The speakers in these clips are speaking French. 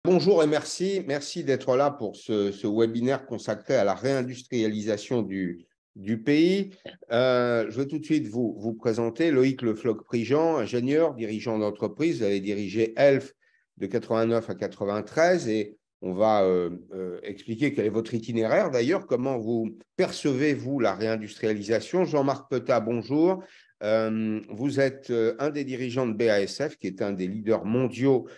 Bonjour et merci d'être là pour ce webinaire consacré à la réindustrialisation du pays. Je vais tout de suite vous présenter Loïc Le Floch-Prigent, ingénieur, dirigeant d'entreprise. Vous avez dirigé ELF de 89 à 93 et on va expliquer quel est votre itinéraire d'ailleurs, comment vous percevez-vous la réindustrialisation. Jean-Marc Pettat, bonjour. Vous êtes un des dirigeants de BASF, qui est un des leaders mondiaux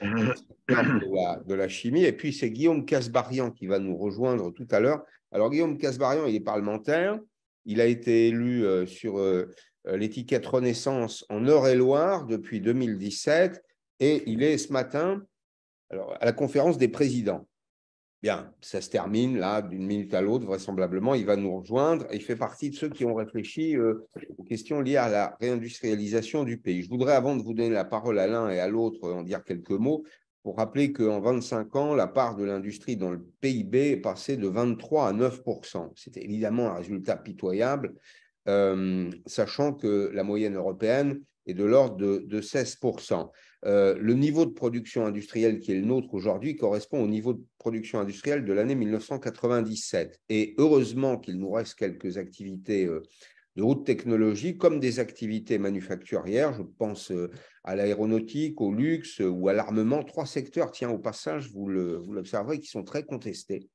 de la chimie. Et puis, c'est Guillaume Kasbarian qui va nous rejoindre tout à l'heure. Alors, Guillaume Kasbarian, il est parlementaire. Il a été élu sur l'étiquette Renaissance en Eure-et-Loire depuis 2017. Et il est ce matin à la conférence des présidents. Bien, ça se termine là d'une minute à l'autre, vraisemblablement. Il va nous rejoindre et il fait partie de ceux qui ont réfléchi aux questions liées à la réindustrialisation du pays. Je voudrais, avant de vous donner la parole à l'un et à l'autre, en dire quelques mots pour rappeler qu'en 25 ans, la part de l'industrie dans le PIB est passée de 23 à 9%. C'était évidemment un résultat pitoyable, sachant que la moyenne européenne est de l'ordre de 16%. Le niveau de production industrielle qui est le nôtre aujourd'hui correspond au niveau de production industrielle de l'année 1997. Et heureusement qu'il nous reste quelques activités de haute technologie, comme des activités manufacturières. Je pense à l'aéronautique, au luxe ou à l'armement. Trois secteurs, tiens, au passage, vous l'observerez, qui sont très contestés.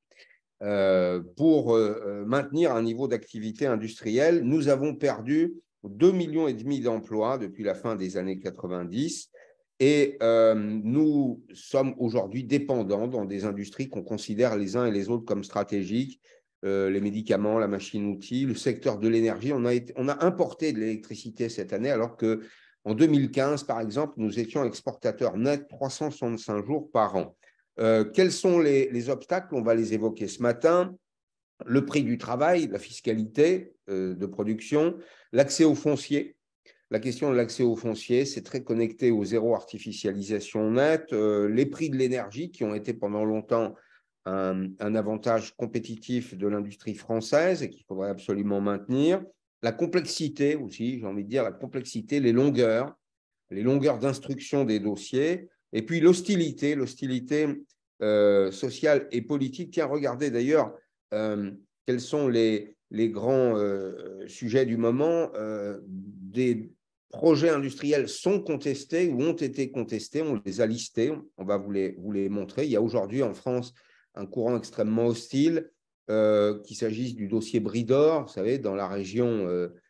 Pour maintenir un niveau d'activité industrielle, nous avons perdu 2,5 millions d'emplois depuis la fin des années 90 et nous sommes aujourd'hui dépendants dans des industries qu'on considère les uns et les autres comme stratégiques, les médicaments, la machine-outil, le secteur de l'énergie. On a importé de l'électricité cette année alors qu'en 2015, par exemple, nous étions exportateurs nets 365 jours par an. Quels sont les obstacles? On va les évoquer ce matin. Le prix du travail, la fiscalité de production, l'accès au foncier. La question de l'accès au foncier, c'est très connecté au zéro artificialisation nette. Les prix de l'énergie qui ont été pendant longtemps un avantage compétitif de l'industrie française et qu'il faudrait absolument maintenir. La complexité aussi, j'ai envie de dire, la complexité, les longueurs d'instruction des dossiers. Et puis l'hostilité sociale et politique. Tiens, regardez d'ailleurs quels sont les grands sujets du moment. Des projets industriels sont contestés ou ont été contestés, on les a listés, on va vous les montrer. Il y a aujourd'hui en France un courant extrêmement hostile, qu'il s'agisse du dossier Bridor, vous savez, dans la région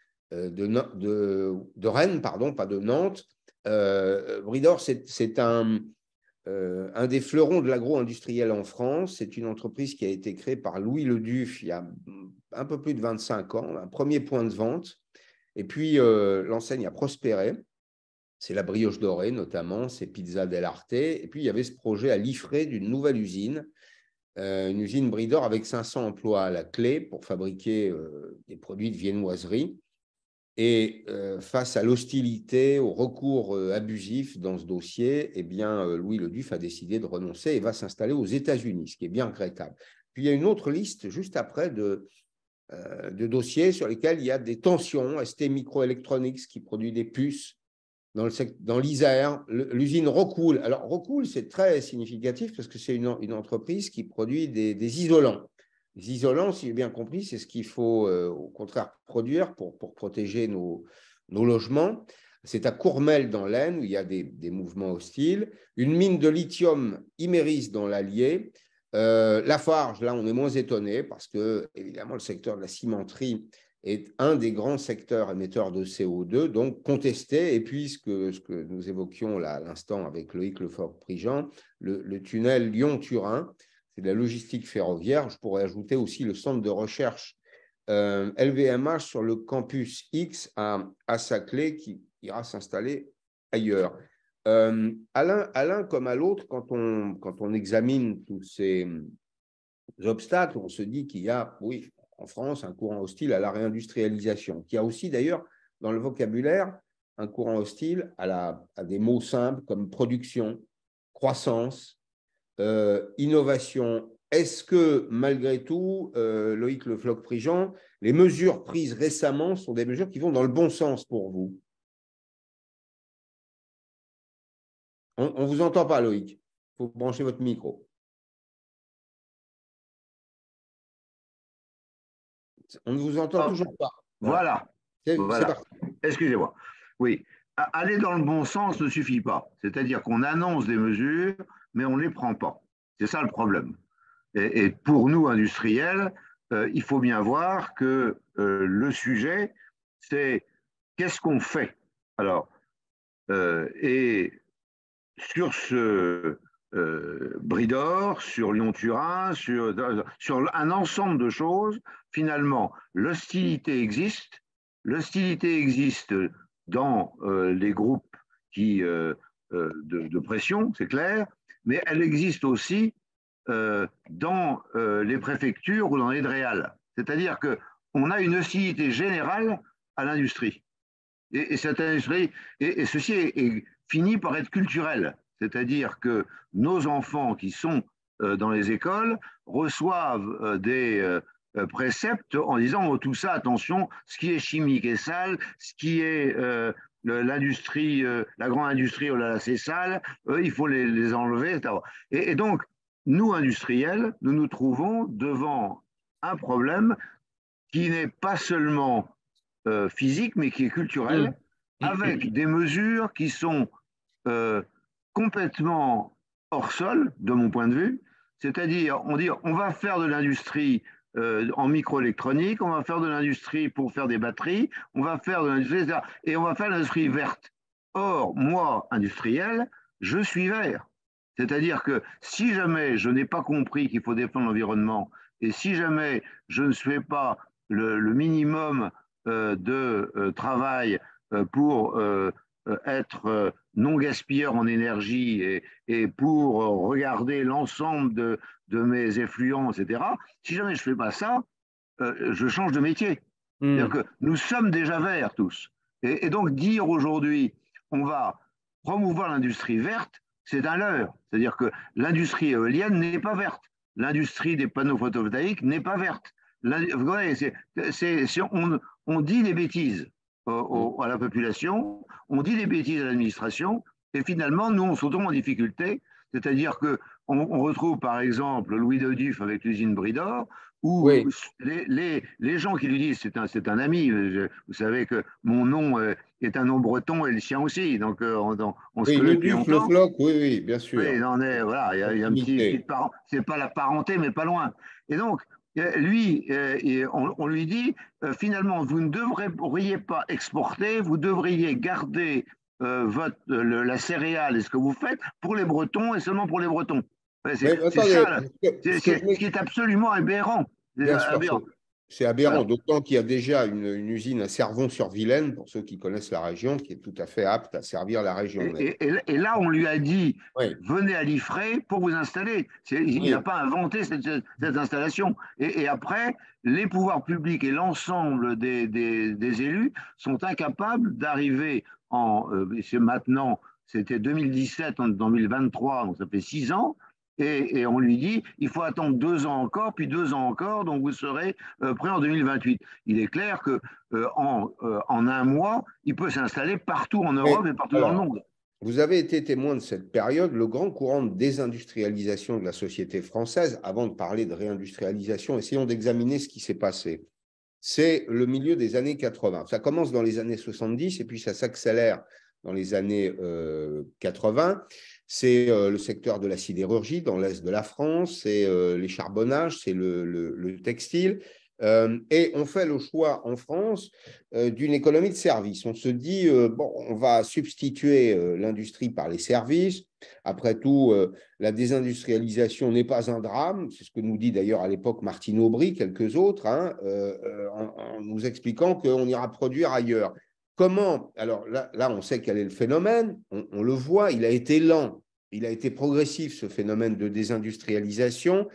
de Rennes, pardon, pas de Nantes. Bridor, c'est un des fleurons de l'agro-industriel en France. C'est une entreprise qui a été créée par Louis Le Duffe il y a un peu plus de 25 ans, un premier point de vente. Et puis, l'enseigne a prospéré. C'est la brioche dorée, notamment, c'est Pizza del Arte. Et puis, il y avait ce projet à Liffré d'une nouvelle usine, une usine Bridor avec 500 emplois à la clé pour fabriquer des produits de viennoiserie. Et face à l'hostilité, au recours abusif dans ce dossier, eh bien, Louis Le Duffe a décidé de renoncer et va s'installer aux États-Unis, ce qui est bien regrettable. Puis il y a une autre liste juste après de dossiers sur lesquels il y a des tensions. ST Microelectronics qui produit des puces dans l'Isère, l'usine Rockwool. Alors Rockwool, c'est très significatif parce que c'est une entreprise qui produit des isolants. Les isolants, si j'ai bien compris, c'est ce qu'il faut au contraire produire pour protéger nos logements. C'est à Courmelles dans l'Aisne où il y a des mouvements hostiles. Une mine de lithium Imerys dans l'Allier. Lafarge, là, on est moins étonné parce que, évidemment, le secteur de la cimenterie est un des grands secteurs émetteurs de CO2, donc contesté. Et puis, ce que nous évoquions là à l'instant avec Loïc Le Floch-Prigent, le tunnel Lyon-Turin, c'est de la logistique ferroviaire. Je pourrais ajouter aussi le centre de recherche LVMH sur le campus X à Saclay qui ira s'installer ailleurs. Alain, comme à l'autre, quand on examine tous ces obstacles, on se dit qu'il y a, oui, en France, un courant hostile à la réindustrialisation, qui a aussi d'ailleurs dans le vocabulaire un courant hostile à des mots simples comme production, croissance, innovation. Est-ce que malgré tout, Loïc Le Floch-Prigent, les mesures prises récemment sont des mesures qui vont dans le bon sens pour vous? On ne vous entend pas, Loïc. Il faut brancher votre micro. On ne vous entend toujours pas. Voilà. C'est parti. Excusez-moi. Oui. Aller dans le bon sens ne suffit pas. C'est-à-dire qu'on annonce des mesures, mais on ne les prend pas. C'est ça le problème. Et pour nous, industriels, il faut bien voir que le sujet, c'est qu'est-ce qu'on fait. Alors, et sur ce Bridor, sur Lyon-Turin, sur un ensemble de choses, finalement, l'hostilité existe. L'hostilité existe dans les groupes de pression, c'est clair, mais elle existe aussi dans les préfectures ou dans les DREAL. C'est-à-dire qu'on a une hostilité générale à l'industrie. Et cette industrie, et ceci est fini par être culturel. C'est-à-dire que nos enfants qui sont dans les écoles reçoivent des préceptes en disant oh, tout ça, attention, ce qui est chimique est sale, ce qui est l'industrie, la grande industrie, oh là là, c'est sale, il faut les enlever, etc. Et donc, nous, industriels, nous nous trouvons devant un problème qui n'est pas seulement physique, mais qui est culturel, avec des mesures qui sont complètement hors sol, de mon point de vue. C'est-à-dire, on dit, on va faire de l'industrie en microélectronique, on va faire de l'industrie pour faire des batteries, on va faire de l'industrie, etc. Et on va faire de l'industrie verte. Or, moi, industriel, je suis vert. C'est-à-dire que si jamais je n'ai pas compris qu'il faut défendre l'environnement, et si jamais je ne fais pas le minimum de travail pour être non gaspilleur en énergie et pour regarder l'ensemble de mes effluents, etc., si jamais je ne fais pas ça, je change de métier. C'est-à-dire que nous sommes déjà verts tous. Et donc dire aujourd'hui, on va promouvoir l'industrie verte, c'est un leurre. C'est-à-dire que l'industrie éolienne n'est pas verte. L'industrie des panneaux photovoltaïques n'est pas verte. Vous voyez, on dit des bêtises à la population, on dit des bêtises à l'administration, et finalement, nous, on se retrouve en difficulté. C'est-à-dire qu'on retrouve, par exemple, Louis Doduf avec l'usine Bridor, où Oui. les gens qui lui disent c'est un ami, vous savez que mon nom est un nom breton et le sien aussi, donc on se Oui, connaît le depuis Duf, le longtemps. Floc, oui, oui, bien Oui, sûr. voilà, il y a un petit parent, c'est pas la parenté, mais pas loin. Et donc, lui, on lui dit, finalement, vous ne devriez pas exporter, vous devriez garder la céréale et ce que vous faites pour les Bretons et seulement pour les Bretons. Mais C'est attendez, ça, ce que je ce qui est absolument aberrant. bien sûr, Aberrant. c'est aberrant, Voilà. d'autant qu'il y a déjà une usine à Servon-sur-Vilaine, pour ceux qui connaissent la région, qui est tout à fait apte à servir la région. Et là, on lui a dit, Oui, venez à l'IFRE pour vous installer. Il n'a oui, pas inventé cette installation. Et après, les pouvoirs publics et l'ensemble des élus sont incapables d'arriver c'est maintenant, c'était 2017, en 2023, donc ça fait 6 ans, et on lui dit, il faut attendre 2 ans encore, puis 2 ans encore, donc vous serez prêt en 2028. Il est clair que en un mois, il peut s'installer partout en Europe mais et partout dans le alors, monde. vous avez été témoin de cette période, le grand courant de désindustrialisation de la société française, avant de parler de réindustrialisation, essayons d'examiner ce qui s'est passé. C'est le milieu des années 80. Ça commence dans les années 70 et puis ça s'accélère dans les années 80. C'est le secteur de la sidérurgie dans l'est de la France, c'est les charbonnages, c'est le textile. Et on fait le choix en France d'une économie de services. On se dit, bon, on va substituer l'industrie par les services. Après tout, la désindustrialisation n'est pas un drame. C'est ce que nous dit d'ailleurs à l'époque Martine Aubry, quelques autres, hein, en nous expliquant qu'on ira produire ailleurs. Comment? Alors là, on sait quel est le phénomène. On le voit, il a été lent. Il a été progressif, ce phénomène de désindustrialisation.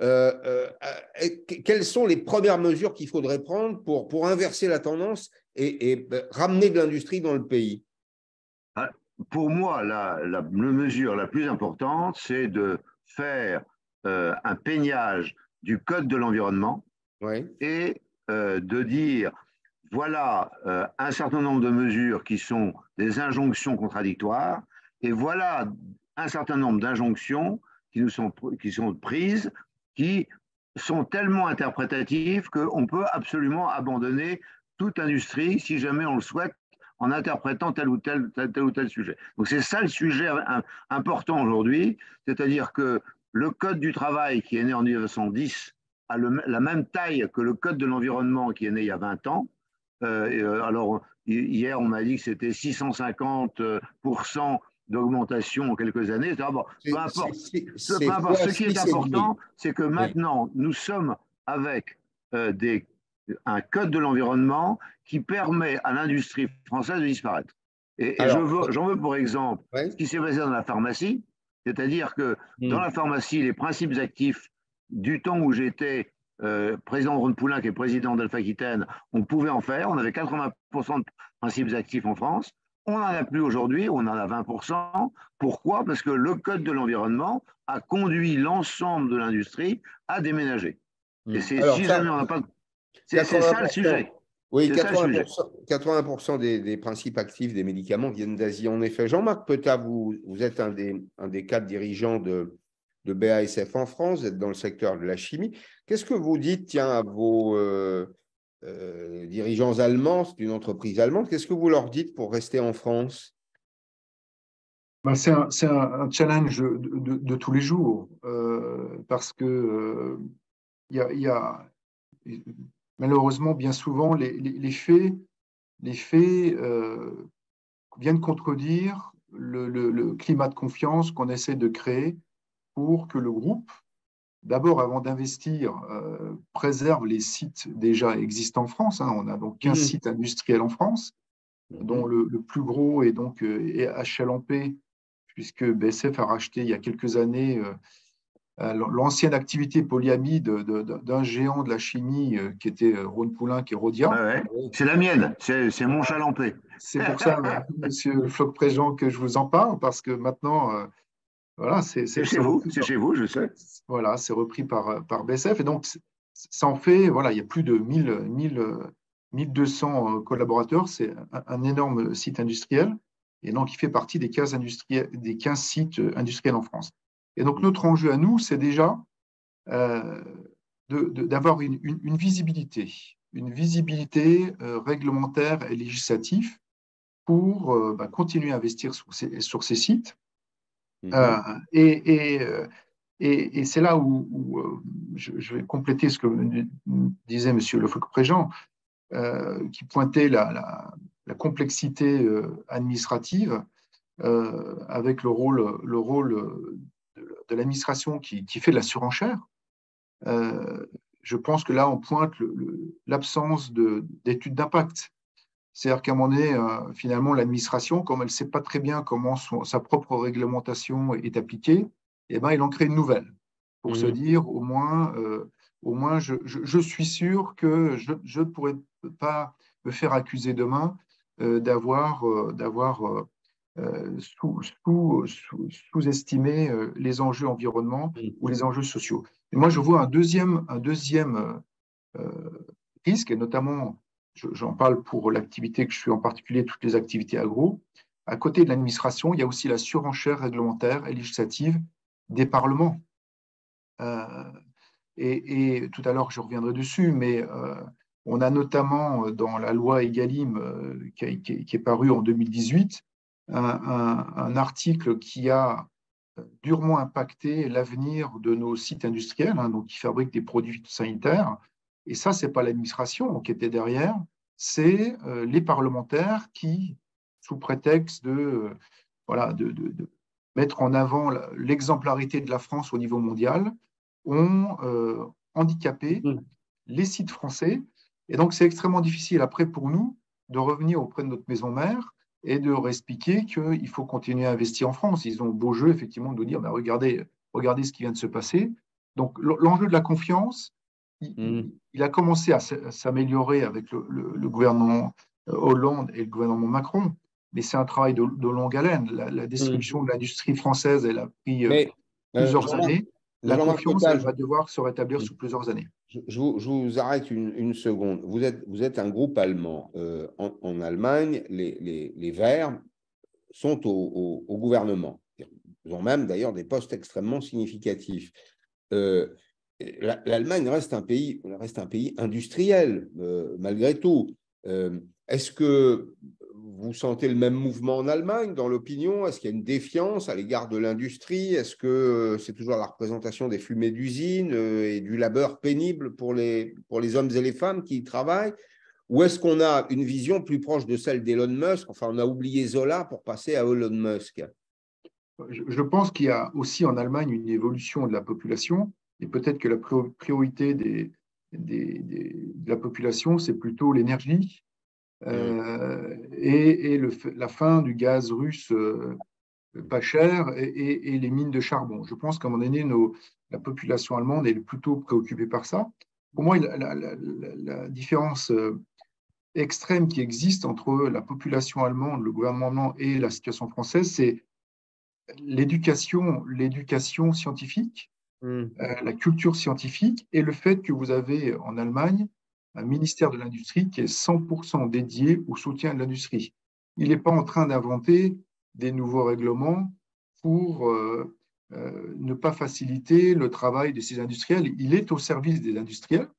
Quelles sont les premières mesures qu'il faudrait prendre pour inverser la tendance et ramener de l'industrie dans le pays? Pour moi, la mesure la plus importante, c'est de faire un peignage du code de l'environnement Oui. et de dire, voilà un certain nombre de mesures qui sont des injonctions contradictoires, et voilà un certain nombre d'injonctions qui sont prises, qui sont tellement interprétatifs qu'on peut absolument abandonner toute industrie, si jamais on le souhaite, en interprétant tel ou tel sujet. Donc c'est ça le sujet important aujourd'hui, c'est-à-dire que le Code du travail qui est né en 1910 a la même taille que le Code de l'environnement qui est né il y a 20 ans. Alors, hier, on m'a dit que c'était 650% d'augmentation en quelques années. Bon, peu importe. Peu importe. Ce qui est important, c'est que maintenant, nous sommes avec un code de l'environnement qui permet à l'industrie française de disparaître. Et j'en veux pour exemple ce qui s'est passé dans la pharmacie, c'est-à-dire que dans la pharmacie, les principes actifs du temps où j'étais président de Rhône-Poulenc et président d'Alpha-Aquitaine, on pouvait en faire. On avait 80% de principes actifs en France. On n'en a plus aujourd'hui, on en a 20%. Pourquoi? Parce que le Code de l'environnement a conduit l'ensemble de l'industrie à déménager. Et si jamais on n'a pas... C'est ça le sujet. Oui, 80% des principes actifs des médicaments viennent d'Asie, en effet. Jean-Marc Pettat, vous êtes un des 4 dirigeants de BASF en France, vous êtes dans le secteur de la chimie. Qu'est-ce que vous dites, tiens, à vos dirigeants allemands, c'est une entreprise allemande, qu'est-ce que vous leur dites pour rester en France? C'est un challenge de tous les jours, parce que y a malheureusement, bien souvent, les faits viennent contredire le climat de confiance qu'on essaie de créer pour que le groupe, d'abord, avant d'investir, préserve les sites déjà existants en France. On a donc 15 sites industriels en France, dont le plus gros est donc HLMP, puisque BASF a racheté il y a quelques années l'ancienne activité polyamide d'un géant de la chimie qui était Rhône-Poulenc et Rhodia. Ouais. C'est la mienne, c'est mon Chalampé. C'est pour ça, monsieur Floch-Préjean, que je vous en parle, parce que maintenant, voilà, c'est chez vous, je sais. Voilà, c'est repris par BASF. Et donc, ça en fait, voilà, il y a plus de 1200 collaborateurs. C'est un énorme site industriel. Et donc, il fait partie des 15 sites industriels en France. Et donc, notre enjeu à nous, c'est déjà d'avoir une visibilité réglementaire et législative pour continuer à investir sur ces sites. Et c'est là où je vais compléter ce que disait M. Le Floch-Préjean, qui pointait la complexité administrative avec le rôle de l'administration qui fait de la surenchère. Je pense que là, on pointe l'absence d'études d'impact. C'est-à-dire qu'à un moment donné, finalement, l'administration, comme elle ne sait pas très bien comment sa propre réglementation est appliquée, eh ben, il en crée une nouvelle pour se dire, au moins je suis sûr que je ne pourrai pas me faire accuser demain d'avoir sous-estimé les enjeux environnementaux ou les enjeux sociaux. Et moi, je vois un deuxième risque, et notamment, j'en parle pour l'activité que je suis, en particulier toutes les activités agro. À côté de l'administration, il y a aussi la surenchère réglementaire et législative des parlements. Et tout à l'heure, je reviendrai dessus, mais on a notamment dans la loi Egalim qui est parue en 2018, un article qui a durement impacté l'avenir de nos sites industriels, donc qui fabriquent des produits sanitaires. Et ça, ce n'est pas l'administration qui était derrière, c'est les parlementaires qui, sous prétexte de mettre en avant l'exemplarité de la France au niveau mondial, ont handicapé les sites français. Et donc, c'est extrêmement difficile après pour nous de revenir auprès de notre maison mère et de leur expliquer qu'il faut continuer à investir en France. Ils ont beau jeu, effectivement, de nous dire regardez ce qui vient de se passer. Donc, l'enjeu de la confiance, il a commencé à s'améliorer avec le gouvernement Hollande et le gouvernement Macron, mais c'est un travail de longue haleine. La destruction de l'industrie française, elle a pris plusieurs années. La confiance, elle va devoir se rétablir sous plusieurs années. Je vous arrête une seconde. Vous êtes un groupe allemand. En Allemagne, les Verts sont au gouvernement. Ils ont même d'ailleurs des postes extrêmement significatifs. l'Allemagne reste un pays industriel, malgré tout. Est-ce que vous sentez le même mouvement en Allemagne, dans l'opinion? Est-ce qu'il y a une défiance à l'égard de l'industrie? Est-ce que c'est toujours la représentation des fumées d'usines et du labeur pénible pour les hommes et les femmes qui y travaillent? Ou est-ce qu'on a une vision plus proche de celle d'Elon Musk? Enfin, on a oublié Zola pour passer à Elon Musk. Je pense qu'il y a aussi en Allemagne une évolution de la population, et peut-être que la priorité de la population, c'est plutôt l'énergie et la fin du gaz russe pas cher et les mines de charbon. Je pense qu'à un moment donné, la population allemande est plutôt préoccupée par ça. Pour moi, la différence extrême qui existe entre la population allemande, le gouvernement allemand et la situation française, c'est l'éducation scientifique, la culture scientifique et le fait que vous avez en Allemagne un ministère de l'Industrie qui est 100% dédié au soutien de l'industrie. Il n'est pas en train d'inventer des nouveaux règlements pour ne pas faciliter le travail de ces industriels. Il est au service des industriels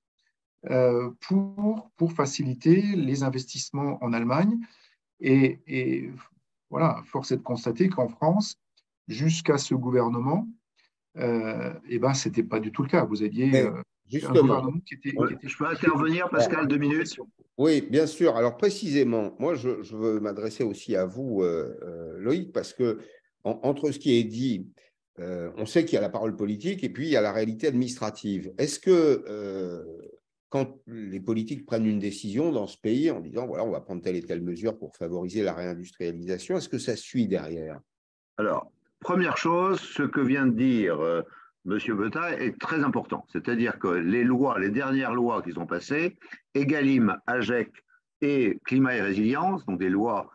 pour faciliter les investissements en Allemagne. Et voilà, force est de constater qu'en France, jusqu'à ce gouvernement, ce n'était pas du tout le cas. Vous aviez un gouvernement qui était… Je peux intervenir, Pascal, 2 minutes? Oui, bien sûr. Alors précisément, moi, je veux m'adresser aussi à vous, Loïc, parce que entre ce qui est dit, on sait qu'il y a la parole politique et puis il y a la réalité administrative. Est-ce que quand les politiques prennent une décision dans ce pays en disant, voilà, on va prendre telle et telle mesure pour favoriser la réindustrialisation, est-ce que ça suit derrière? Alors, première chose, ce que vient de dire M. Botta est très important. C'est-à-dire que les dernières lois qui sont passées, Egalim, AGEC et Climat et Résilience, donc des lois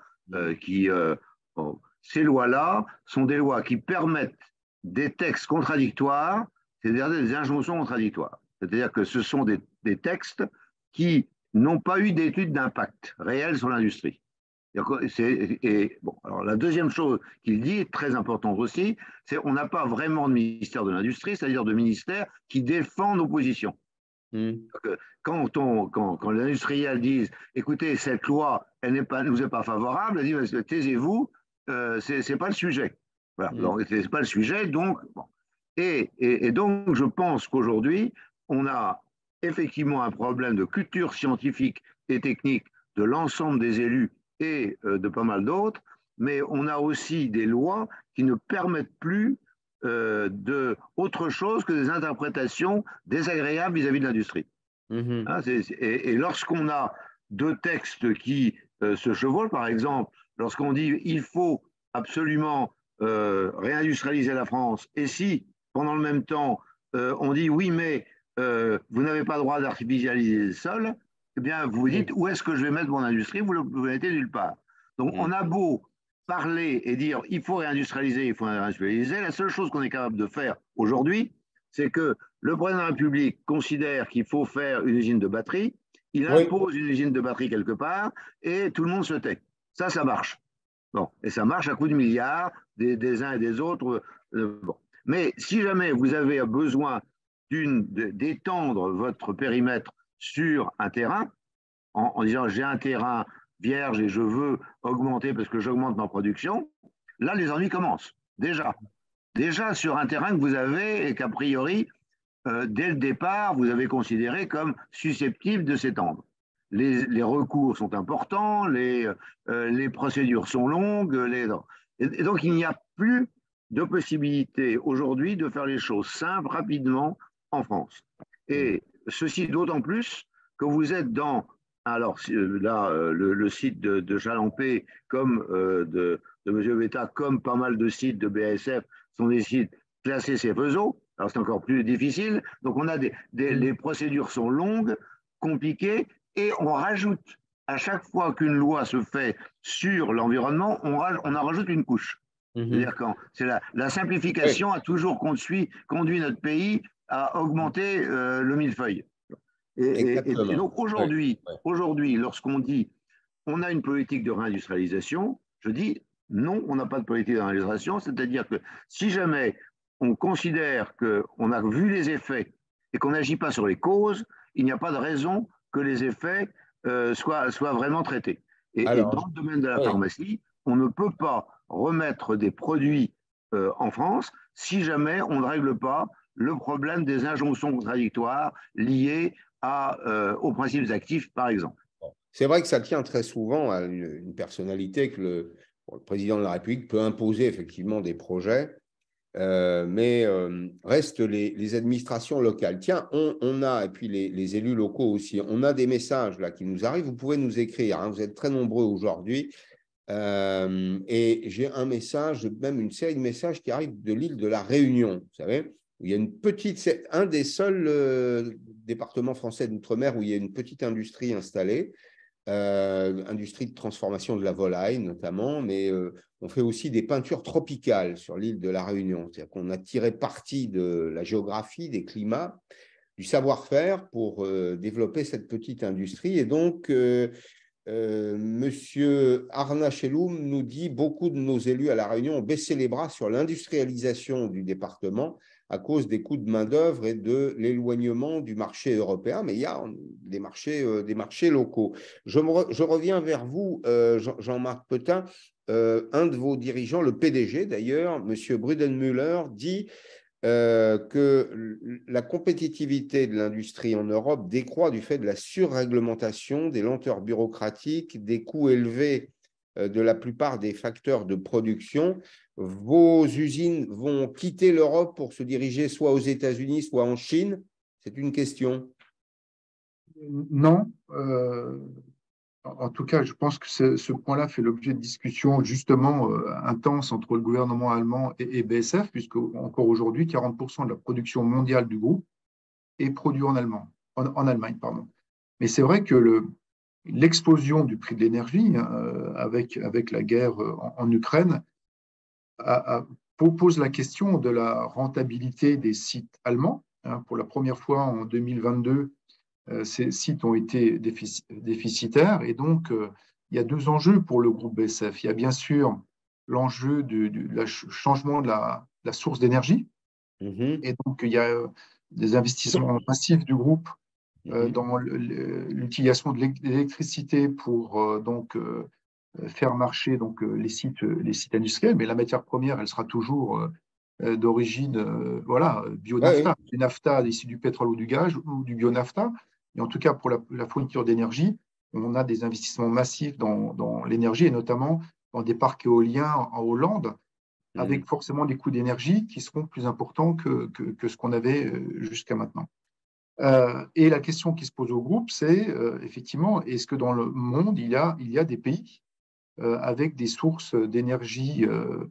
ces lois-là sont des lois qui permettent des textes contradictoires, c'est-à-dire des injonctions contradictoires. C'est-à-dire que ce sont des textes qui n'ont pas eu d'études d'impact réel sur l'industrie. Alors la deuxième chose qu'il dit, très importante aussi, c'est qu'on n'a pas vraiment de ministère de l'Industrie, c'est-à-dire de ministère qui défend nos positions. Quand l'industriel dit, écoutez, cette loi, elle nous est pas favorable, elle dit, taisez-vous, c'est pas le sujet. Voilà, c'est pas le sujet, donc bon. Et donc je pense qu'aujourd'hui, on a effectivement un problème de culture scientifique et technique de l'ensemble des élus et de pas mal d'autres, mais on a aussi des lois qui ne permettent plus autre chose que des interprétations désagréables vis-à-vis de l'industrie. Et lorsqu'on a deux textes qui se chevauchent, par exemple, lorsqu'on dit il faut absolument réindustrialiser la France, et si, pendant le même temps, on dit oui, mais vous n'avez pas le droit d'artificialiser le sol, eh bien, vous vous dites où est-ce que je vais mettre mon industrie, vous le mettez nulle part. Donc, on a beau parler et dire il faut réindustrialiser, la seule chose qu'on est capable de faire aujourd'hui, c'est que le président de la République considère qu'il faut faire une usine de batterie, il impose une usine de batterie quelque part et tout le monde se tait. Ça marche. Bon, et ça marche à coups de milliards des uns et des autres. Bon. Mais si jamais vous avez besoin d'étendre votre périmètre sur un terrain, en disant j'ai un terrain vierge et je veux augmenter parce que j'augmente ma production, là les ennuis commencent. Déjà sur un terrain que vous avez et qu'a priori, dès le départ, vous avez considéré comme susceptible de s'étendre. Les recours sont importants, les procédures sont longues, et donc il n'y a plus de possibilité aujourd'hui de faire les choses simples, rapidement en France. Et ceci d'autant plus que vous êtes dans, alors là, le site de Chalampé, comme de M. Betta, comme pas mal de sites de BASF, sont des sites classés CFESO. Alors c'est encore plus difficile. Donc on a les procédures sont longues, compliquées, et on rajoute, à chaque fois qu'une loi se fait sur l'environnement, on en rajoute une couche. C'est-à-dire que la simplification a toujours conduit notre pays à augmenter le millefeuille. Et donc aujourd'hui, lorsqu'on dit on a une politique de réindustrialisation, je dis non, on n'a pas de politique de réindustrialisation, c'est-à-dire que si jamais on considère qu'on a vu les effets et qu'on n'agit pas sur les causes, il n'y a pas de raison que les effets soient vraiment traités. Et dans Alors, le domaine de la oui. pharmacie, on ne peut pas remettre des produits en France si jamais on ne règle pas le problème des injonctions contradictoires liées aux principes actifs, par exemple. C'est vrai que ça tient très souvent à une personnalité que le président de la République peut imposer effectivement des projets, mais restent les administrations locales. Tiens, on a, et puis les élus locaux aussi, on a des messages là qui nous arrivent, vous pouvez nous écrire, hein, vous êtes très nombreux aujourd'hui, et j'ai un message, même une série de messages qui arrivent de l'île de la Réunion, vous savez, où il y a une petite, c'est un des seuls départements français d'outre-mer où il y a une petite industrie installée, industrie de transformation de la volaille notamment, mais on fait aussi des peintures tropicales sur l'île de la Réunion. C'est-à-dire qu'on a tiré parti de la géographie, des climats, du savoir-faire pour développer cette petite industrie. Et donc, Monsieur Arna Cheloum nous dit beaucoup de nos élus à La Réunion ont baissé les bras sur l'industrialisation du département à cause des coûts de main-d'œuvre et de l'éloignement du marché européen, mais il y a des marchés locaux. Je reviens vers vous, Jean-Marc Petain. Un de vos dirigeants, le PDG d'ailleurs, Monsieur Brudenmüller, dit que la compétitivité de l'industrie en Europe décroît du fait de la surréglementation, des lenteurs bureaucratiques, des coûts élevés de la plupart des facteurs de production. Vos usines vont quitter l'Europe pour se diriger soit aux États-Unis, soit en Chine? C'est une question. Non. En tout cas, je pense que ce point-là fait l'objet de discussions justement intenses entre le gouvernement allemand et BSF, puisque encore aujourd'hui, 40% de la production mondiale du groupe est produite en Allemagne. Pardon. Mais c'est vrai que l'explosion du prix de l'énergie avec la guerre en Ukraine pose la question de la rentabilité des sites allemands. Pour la première fois en 2022, ces sites ont été déficitaires et donc il y a deux enjeux pour le groupe BSF. Il y a bien sûr l'enjeu du changement de la source d'énergie et donc il y a des investissements massifs du groupe dans l'utilisation de l'électricité pour faire marcher les sites industriels, mais la matière première, elle sera toujours d'origine bio-naphtha, Ouais. du naphtha issu du pétrole ou du gaz ou du bio-naphtha. Et en tout cas, pour la fourniture d'énergie, on a des investissements massifs dans l'énergie et notamment dans des parcs éoliens en Hollande, avec forcément des coûts d'énergie qui seront plus importants que ce qu'on avait jusqu'à maintenant. Et la question qui se pose au groupe, c'est effectivement, est-ce que dans le monde, il y a des pays avec des sources d'énergie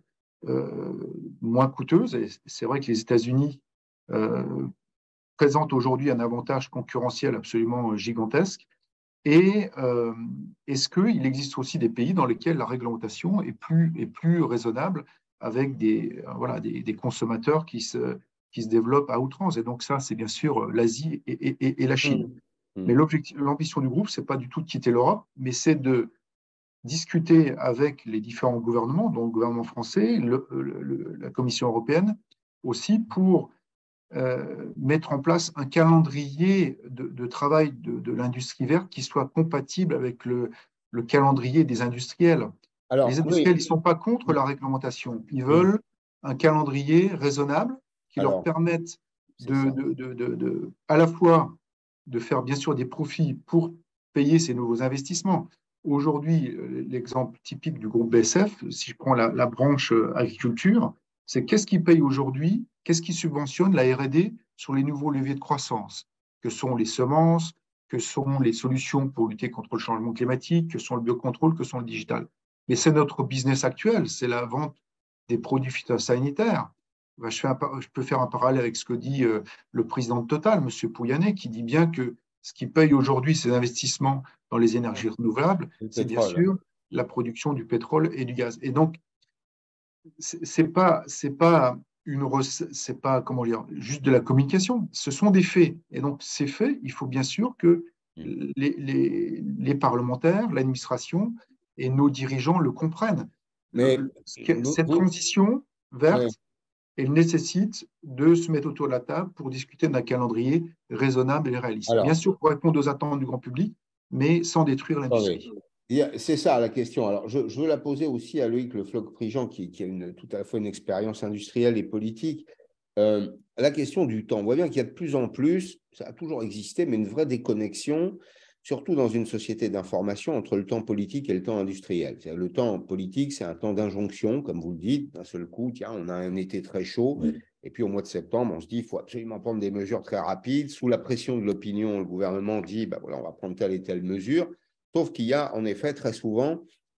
moins coûteuses? Et c'est vrai que les États-Unis présentent aujourd'hui un avantage concurrentiel absolument gigantesque. Et est-ce qu'il existe aussi des pays dans lesquels la réglementation est plus raisonnable avec des consommateurs qui se développent à outrance? Et donc ça, c'est bien sûr l'Asie et la Chine. Mais l'ambition du groupe, ce n'est pas du tout de quitter l'Europe, mais c'est de discuter avec les différents gouvernements, dont le gouvernement français, la Commission européenne, aussi pour mettre en place un calendrier de travail de l'industrie verte qui soit compatible avec le calendrier des industriels. Alors, Les industriels, ils ne sont pas contre la réglementation. Ils veulent un calendrier raisonnable qui leur permette à la fois de faire bien sûr des profits pour payer ces nouveaux investissements. Aujourd'hui, l'exemple typique du groupe BSF, si je prends la branche agriculture, c'est qu'est-ce qui paye aujourd'hui, qu'est-ce qui subventionne la R&D sur les nouveaux leviers de croissance, que sont les semences, que sont les solutions pour lutter contre le changement climatique, que sont le biocontrôle, que sont le digital. Mais c'est notre business actuel, c'est la vente des produits phytosanitaires. Je peux faire un parallèle avec ce que dit le président de Total, M. Pouyanné, qui dit bien que ce qui paye aujourd'hui ces investissements dans les énergies renouvelables, c'est bien sûr la production du pétrole et du gaz. Et donc, c'est pas comment dire, juste de la communication. Ce sont des faits. Et donc, ces faits, il faut bien sûr que les parlementaires, l'administration et nos dirigeants le comprennent. Mais Cette transition verte, elle nécessite de se mettre autour de la table pour discuter d'un calendrier raisonnable et réaliste. Bien Alors, sûr, pour répondre aux attentes du grand public, mais sans détruire l'industrie. attendez. C'est ça la question. Alors, je veux la poser aussi à Loïc Le Floch-Prigent, qui a tout à la fois une expérience industrielle et politique. La question du temps. On voit bien qu'il y a de plus en plus, ça a toujours existé, mais une vraie déconnexion, surtout dans une société d'information, entre le temps politique et le temps industriel. Le temps politique, c'est un temps d'injonction, comme vous le dites. D'un seul coup, tiens, on a un été très chaud. Oui. Et puis, au mois de septembre, on se dit qu'il faut absolument prendre des mesures très rapides. Sous la pression de l'opinion, le gouvernement dit, ben voilà, on va prendre telle et telle mesure. Sauf qu'il y a, en effet, très souvent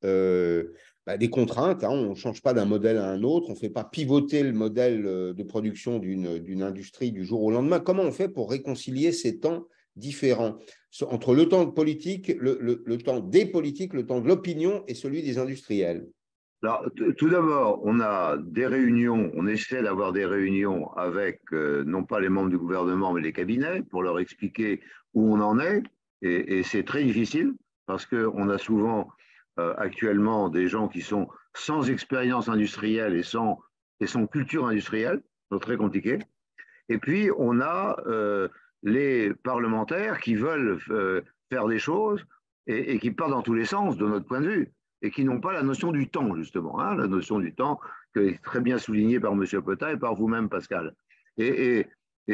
des contraintes. Hein. On ne change pas d'un modèle à un autre. On ne fait pas pivoter le modèle de production d'une industrie du jour au lendemain. Comment on fait pour réconcilier ces temps différents entre le temps politique, le temps des politiques, le temps de l'opinion et celui des industriels? Alors, tout d'abord, on a des réunions, on essaie d'avoir des réunions avec non pas les membres du gouvernement, mais les cabinets pour leur expliquer où on en est. Et c'est très difficile parce qu'on a souvent actuellement des gens qui sont sans expérience industrielle et sans culture industrielle, c'est très compliqué. Et puis, on a les parlementaires qui veulent faire des choses et qui partent dans tous les sens, de notre point de vue, et qui n'ont pas la notion du temps, justement, hein, la notion du temps, qui est très bien soulignée par M. Potat et par vous-même, Pascal. Et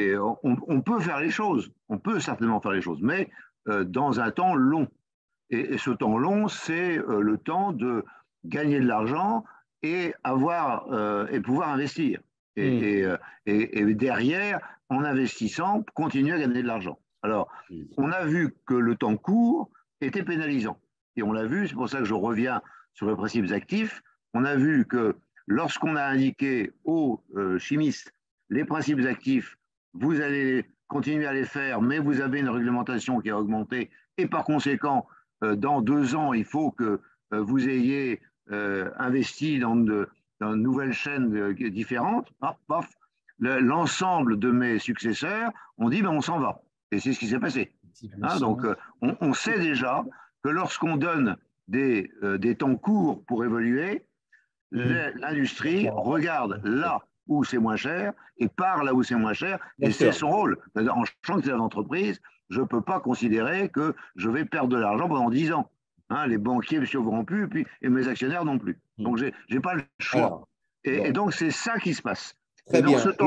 on peut faire les choses, on peut certainement faire les choses, mais dans un temps long. Et ce temps long, c'est le temps de gagner de l'argent et pouvoir investir. Et derrière, en investissant, continuer à gagner de l'argent. Alors, on a vu que le temps court était pénalisant. Et on l'a vu, c'est pour ça que je reviens sur les principes actifs. On a vu que lorsqu'on a indiqué aux chimistes les principes actifs, vous allez continuer à les faire, mais vous avez une réglementation qui a augmenté. Et par conséquent, dans 2 ans, il faut que vous ayez investi dans de nouvelles chaînes différentes. Paf, l'ensemble de mes successeurs ont dit ben, on s'en va. Et c'est ce qui s'est passé. Hein, donc, on sait déjà que lorsqu'on donne des temps courts pour évoluer, l'industrie regarde là où c'est moins cher et part là où c'est moins cher. Et c'est son rôle. En changeant de l'entreprise, je ne peux pas considérer que je vais perdre de l'argent pendant 10 ans. Hein, les banquiers ne sauveront plus et mes actionnaires non plus. Donc, je n'ai pas le choix. Et donc, c'est ça qui se passe. Et donc, ce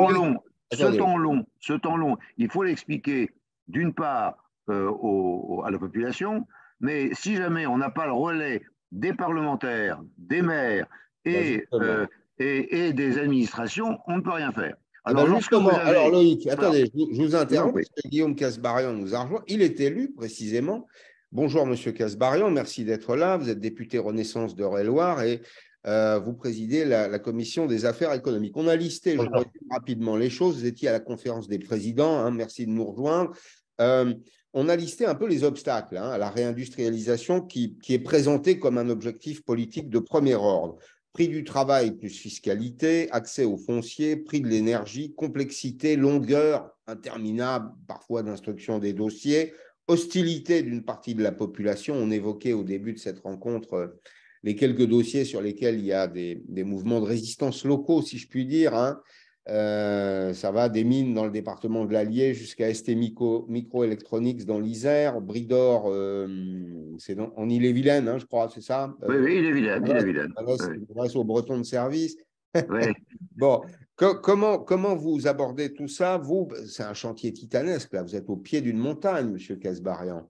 temps long, il faut l'expliquer d'une part à la population, mais si jamais on n'a pas le relais des parlementaires, des maires et des administrations, on ne peut rien faire. Alors, alors Loïc, attendez, je vous interromps parce que Guillaume Kasbarian nous a rejoint. Il est élu précisément. Bonjour, Monsieur Kasbarian, merci d'être là. Vous êtes député Renaissance d'Eure-et-Loire et vous présidez la commission des affaires économiques. On a listé, je reviens rapidement les choses. Vous étiez à la conférence des présidents, hein, merci de nous rejoindre. On a listé un peu les obstacles à la réindustrialisation qui est présentée comme un objectif politique de premier ordre. Prix du travail plus fiscalité, accès au foncier, prix de l'énergie, complexité, longueur interminable parfois d'instruction des dossiers, hostilité d'une partie de la population. On évoquait au début de cette rencontre les quelques dossiers sur lesquels il y a des mouvements de résistance locaux, si je puis dire. Hein. Ça va des mines dans le département de l'Allier jusqu'à ST Microelectronics dans l'Isère, Bridor, c'est en Ille-et-Vilaine, hein, je crois, c'est ça? Oui, Ille-et-Vilaine. Grâce aux Bretons de service. Oui. Bon, comment vous abordez tout ça? Vous, c'est un chantier titanesque, là. Vous êtes au pied d'une montagne, Monsieur Kasbarian.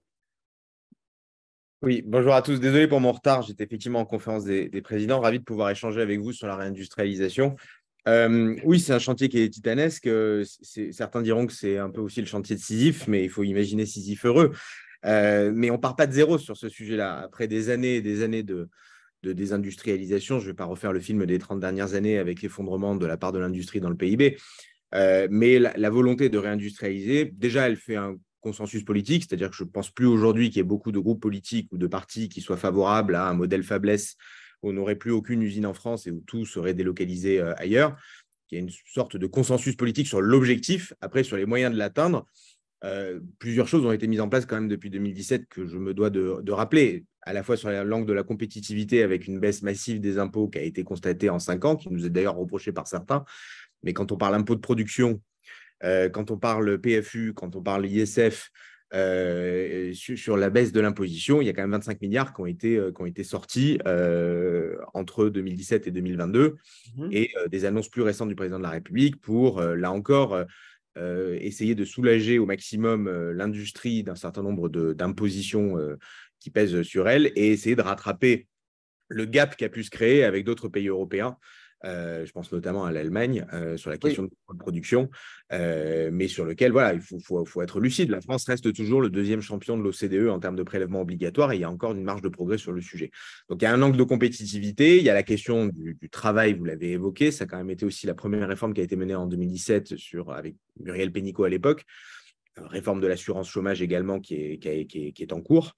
Oui, bonjour à tous. Désolé pour mon retard. J'étais effectivement en conférence des présidents. Ravi de pouvoir échanger avec vous sur la réindustrialisation. Oui, c'est un chantier qui est titanesque. Certains diront que c'est un peu aussi le chantier de Sisyphe, mais il faut imaginer Sisyphe heureux. Mais on ne part pas de zéro sur ce sujet-là. Après des années et des années de désindustrialisation, je ne vais pas refaire le film des 30 dernières années avec l'effondrement de la part de l'industrie dans le PIB. Mais la volonté de réindustrialiser, déjà, elle fait un consensus politique, c'est-à-dire que je ne pense plus aujourd'hui qu'il y ait beaucoup de groupes politiques ou de partis qui soient favorables à un modèle faiblesse où on n'aurait plus aucune usine en France et où tout serait délocalisé ailleurs. Il y a une sorte de consensus politique sur l'objectif. Après, sur les moyens de l'atteindre, plusieurs choses ont été mises en place quand même depuis 2017 que je me dois de rappeler, à la fois sur l'angle de la compétitivité avec une baisse massive des impôts qui a été constatée en 5 ans, qui nous est d'ailleurs reprochée par certains, Mais quand on parle impôt de production, quand on parle PFU, quand on parle ISF, sur la baisse de l'imposition, il y a quand même 25 milliards qui ont été sortis entre 2017 et 2022 et des annonces plus récentes du président de la République pour, là encore, essayer de soulager au maximum l'industrie d'un certain nombre d'impositions qui pèsent sur elle et essayer de rattraper le gap qui a pu se créer avec d'autres pays européens. Je pense notamment à l'Allemagne sur la question de production, mais sur lequel, voilà, il faut être lucide. La France reste toujours le deuxième champion de l'OCDE en termes de prélèvement obligatoire et il y a encore une marge de progrès sur le sujet. Donc, il y a un angle de compétitivité, il y a la question du travail, vous l'avez évoqué, ça a quand même été aussi la première réforme qui a été menée en 2017 avec Muriel Pénicaud à l'époque, réforme de l'assurance chômage également qui est en cours.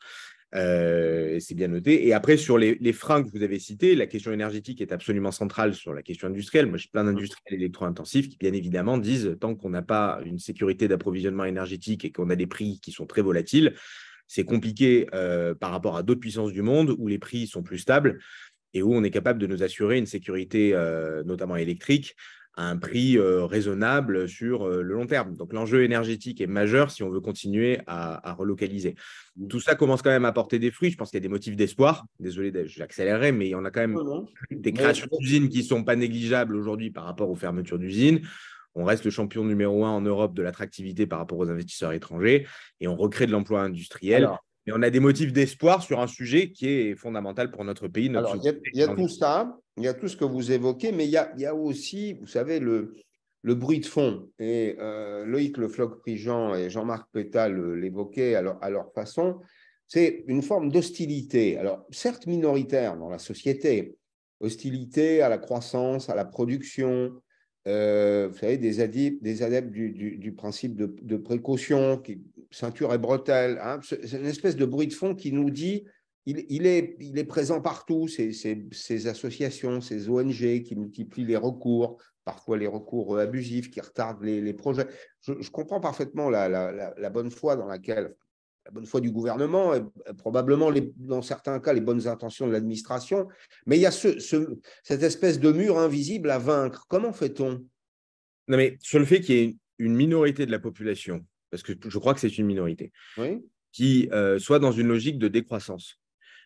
C'est bien noté. Et après, sur les freins que vous avez cités, la question énergétique est absolument centrale sur la question industrielle. Moi, j'ai plein d'industriels électro-intensifs qui, bien évidemment, disent tant qu'on n'a pas une sécurité d'approvisionnement énergétique et qu'on a des prix qui sont très volatiles, c'est compliqué par rapport à d'autres puissances du monde où les prix sont plus stables et où on est capable de nous assurer une sécurité, notamment électrique, à un prix raisonnable sur le long terme. Donc, l'enjeu énergétique est majeur si on veut continuer à relocaliser. Tout ça commence quand même à porter des fruits. Je pense qu'il y a des motifs d'espoir. Désolé, j'accélérerai, mais il y en a quand même des créations d'usines qui ne sont pas négligeables aujourd'hui par rapport aux fermetures d'usines. On reste le champion numéro 1 en Europe de l'attractivité par rapport aux investisseurs étrangers et on recrée de l'emploi industriel. Et on a des motifs d'espoir sur un sujet qui est fondamental pour notre pays. Il y a tout ça, il y a tout ce que vous évoquez, mais il y a aussi, vous savez, le bruit de fond. Et Loïc Le Floch-Prigent et Jean-Marc Pétal l'évoquaient à leur façon. C'est une forme d'hostilité. Alors, certes minoritaire dans la société, hostilité à la croissance, à la production. Vous savez, des adeptes du principe de précaution, ceinture et bretelles. Hein. C'est une espèce de bruit de fond qui nous dit il est présent partout, ces associations, ces ONG qui multiplient les recours, parfois les recours abusifs qui retardent les projets. Je comprends parfaitement la bonne foi dans laquelle, la bonne foi du gouvernement, et probablement dans certains cas les bonnes intentions de l'administration, mais il y a cette espèce de mur invisible à vaincre. Comment fait-on? Non, mais sur le fait qu'il y ait une minorité de la population, parce que je crois que c'est une minorité, qui soit dans une logique de décroissance,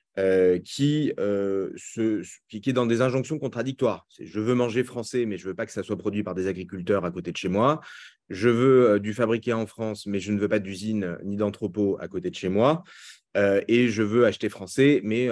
qui est dans des injonctions contradictoires. Je veux manger français, mais je ne veux pas que ça soit produit par des agriculteurs à côté de chez moi. Je veux du fabriqué en France, mais je ne veux pas d'usine ni d'entrepôt à côté de chez moi. Et je veux acheter français, mais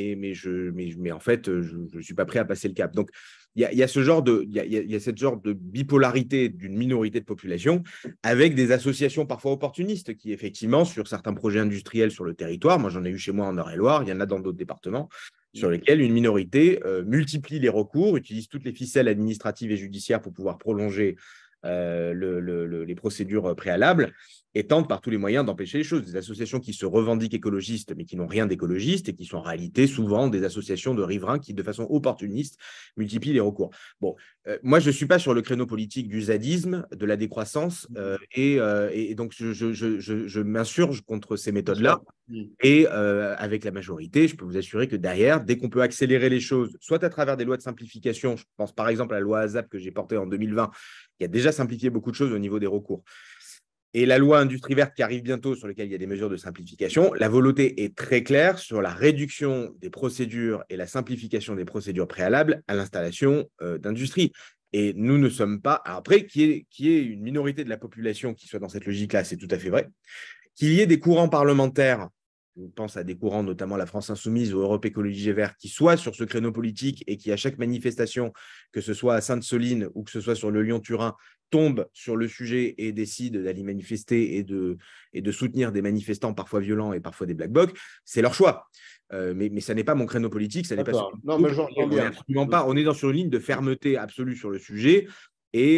en fait, je ne suis pas prêt à passer le cap. Donc, il y a cette genre de bipolarité d'une minorité de population avec des associations parfois opportunistes qui, effectivement, sur certains projets industriels sur le territoire, moi j'en ai eu chez moi en Eure-et-Loire, il y en a dans d'autres départements, sur lesquels une minorité multiplie les recours, utilise toutes les ficelles administratives et judiciaires pour pouvoir prolonger les procédures préalables et tentent par tous les moyens d'empêcher les choses. Des associations qui se revendiquent écologistes, mais qui n'ont rien d'écologiste et qui sont en réalité souvent des associations de riverains qui, de façon opportuniste, multiplient les recours. Bon, moi, je ne suis pas sur le créneau politique du zadisme, de la décroissance, et donc je m'insurge contre ces méthodes-là. Et avec la majorité, je peux vous assurer que derrière, dès qu'on peut accélérer les choses, soit à travers des lois de simplification, je pense par exemple à la loi ASAP que j'ai portée en 2020, qui a déjà simplifié beaucoup de choses au niveau des recours, et la loi Industrie verte qui arrive bientôt, sur laquelle il y a des mesures de simplification, la volonté est très claire sur la réduction des procédures et la simplification des procédures préalables à l'installation d'industrie. Et nous ne sommes pas… Après, qu'il y ait une minorité de la population qui soit dans cette logique-là, c'est tout à fait vrai. Qu'il y ait des courants parlementaires, je pense à des courants, notamment la France Insoumise ou Europe Écologie et Verts, qui soient sur ce créneau politique et qui, à chaque manifestation, que ce soit à Sainte-Soline ou que ce soit sur le Lyon-Turin, tombent sur le sujet et décident d'aller manifester et de soutenir des manifestants parfois violents et parfois des black blocs, c'est leur choix. Mais ça n'est pas mon créneau politique, ça n'est pas… Non, mais j'entends bien. Absolument pas. On est sur une ligne de fermeté absolue sur le sujet et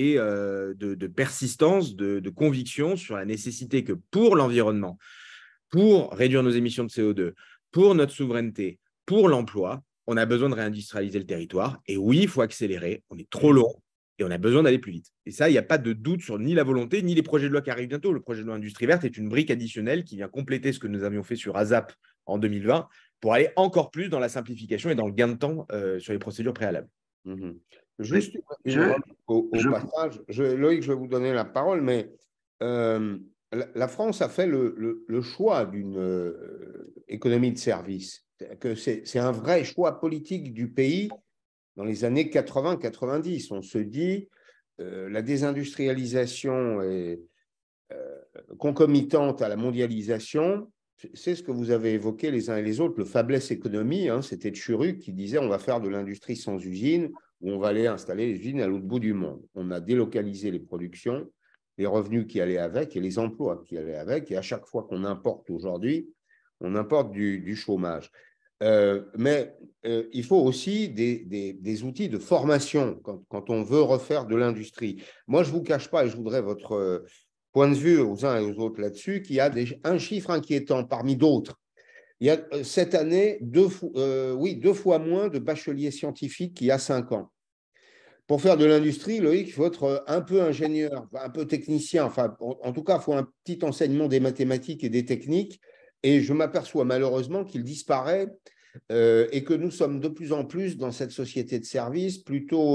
de persistance, de conviction sur la nécessité que pour l'environnement, pour réduire nos émissions de CO2, pour notre souveraineté, pour l'emploi, on a besoin de réindustrialiser le territoire. Et oui, il faut accélérer. On est trop long et on a besoin d'aller plus vite. Et ça, il n'y a pas de doute sur ni la volonté, ni les projets de loi qui arrivent bientôt. Le projet de loi Industrie verte est une brique additionnelle qui vient compléter ce que nous avions fait sur ASAP en 2020 pour aller encore plus dans la simplification et dans le gain de temps sur les procédures préalables. Juste une je, remarque au je, passage. Loïc, je vais vous donner la parole, mais la France a fait le choix d'une économie de service. Que c'est un vrai choix politique du pays dans les années 80-90. On se dit la désindustrialisation est concomitante à la mondialisation. C'est ce que vous avez évoqué les uns et les autres, le faiblesse économie, hein, c'était Tchuruk qui disait on va faire de l'industrie sans usine ou on va aller installer les usines à l'autre bout du monde. On a délocalisé les productions, les revenus qui allaient avec et les emplois qui allaient avec. Et à chaque fois qu'on importe aujourd'hui, on importe du chômage. Mais il faut aussi des outils de formation quand on veut refaire de l'industrie. Moi, je ne vous cache pas, et je voudrais votre point de vue aux uns et aux autres là-dessus, qu'il y a un chiffre inquiétant parmi d'autres. Il y a cette année deux fois moins de bacheliers scientifiques qu'il y a 5 ans. Pour faire de l'industrie, Loïc, il faut être un peu ingénieur, un peu technicien. Enfin, en tout cas, il faut un petit enseignement des mathématiques et des techniques. Et je m'aperçois malheureusement qu'il disparaît et que nous sommes de plus en plus dans cette société de services plutôt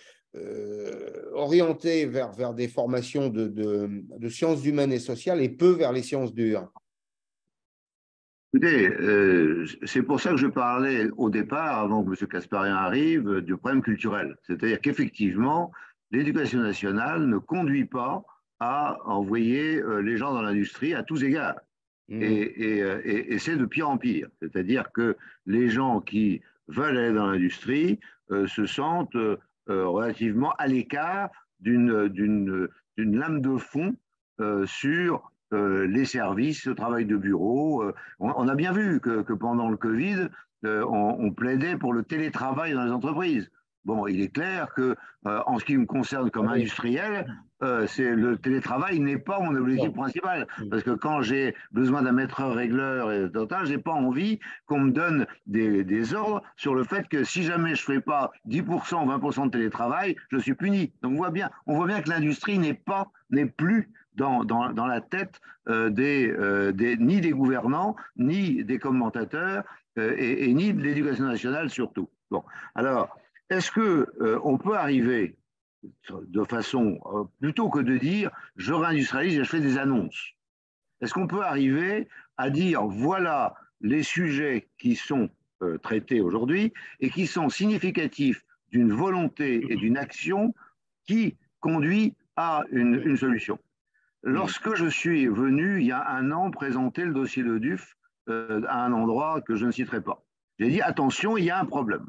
orientée vers des formations de sciences humaines et sociales et peu vers les sciences dures. Écoutez, c'est pour ça que je parlais au départ, avant que M. Casparian arrive, du problème culturel. C'est-à-dire qu'effectivement, l'éducation nationale ne conduit pas à envoyer les gens dans l'industrie à tous égards. Et c'est de pire en pire. C'est-à-dire que les gens qui veulent aller dans l'industrie se sentent relativement à l'écart d'une lame de fond sur les services, le travail de bureau. On a bien vu que pendant le Covid, on plaidait pour le télétravail dans les entreprises. Bon, il est clair que, en ce qui me concerne comme industriel, le télétravail n'est pas mon objectif principal. Parce que quand j'ai besoin d'un maître régleur, je n'ai pas envie qu'on me donne des ordres sur le fait que si jamais je ne fais pas 10% ou 20% de télétravail, je suis puni. Donc on voit bien que l'industrie n'est plus dans la tête ni des gouvernants, ni des commentateurs, et ni de l'éducation nationale surtout. Bon, alors, est-ce qu'on peut arriver de façon, plutôt que de dire je réindustrialise et je fais des annonces, est-ce qu'on peut arriver à dire voilà les sujets qui sont traités aujourd'hui et qui sont significatifs d'une volonté et d'une action qui conduit à une solution? Lorsque je suis venu, il y a 1 an, présenter le dossier de DUF à un endroit que je ne citerai pas, j'ai dit attention, il y a un problème.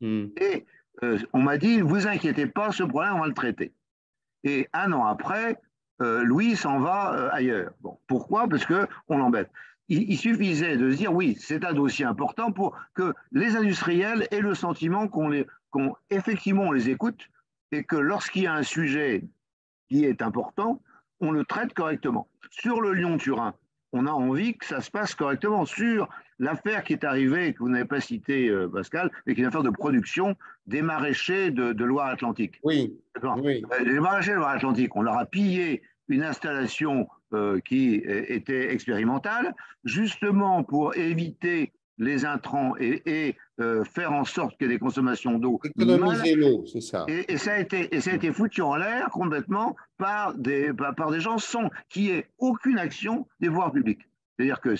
Et on m'a dit, ne vous inquiétez pas, ce problème, on va le traiter. Et 1 an après, Louis s'en va ailleurs. Bon, pourquoi? Parce qu'on l'embête. Il suffisait de se dire, oui, c'est un dossier important pour que les industriels aient le sentiment qu'effectivement on les écoute et que lorsqu'il y a un sujet qui est important, on le traite correctement. Sur le Lyon-Turin, on a envie que ça se passe correctement. Sur l'affaire qui est arrivée, que vous n'avez pas cité, Pascal, mais qui est une affaire de production des maraîchers de Loire-Atlantique. Oui. Oui. Les maraîchers de Loire-Atlantique, on leur a pillé une installation qui était expérimentale, justement pour éviter les intrants et faire en sorte qu'il y ait des consommations d'eau. Économiser l'eau, c'est ça. Et ça a été foutu en l'air complètement par des gens qui n'aient aucune action des pouvoirs publics. C'est-à-dire que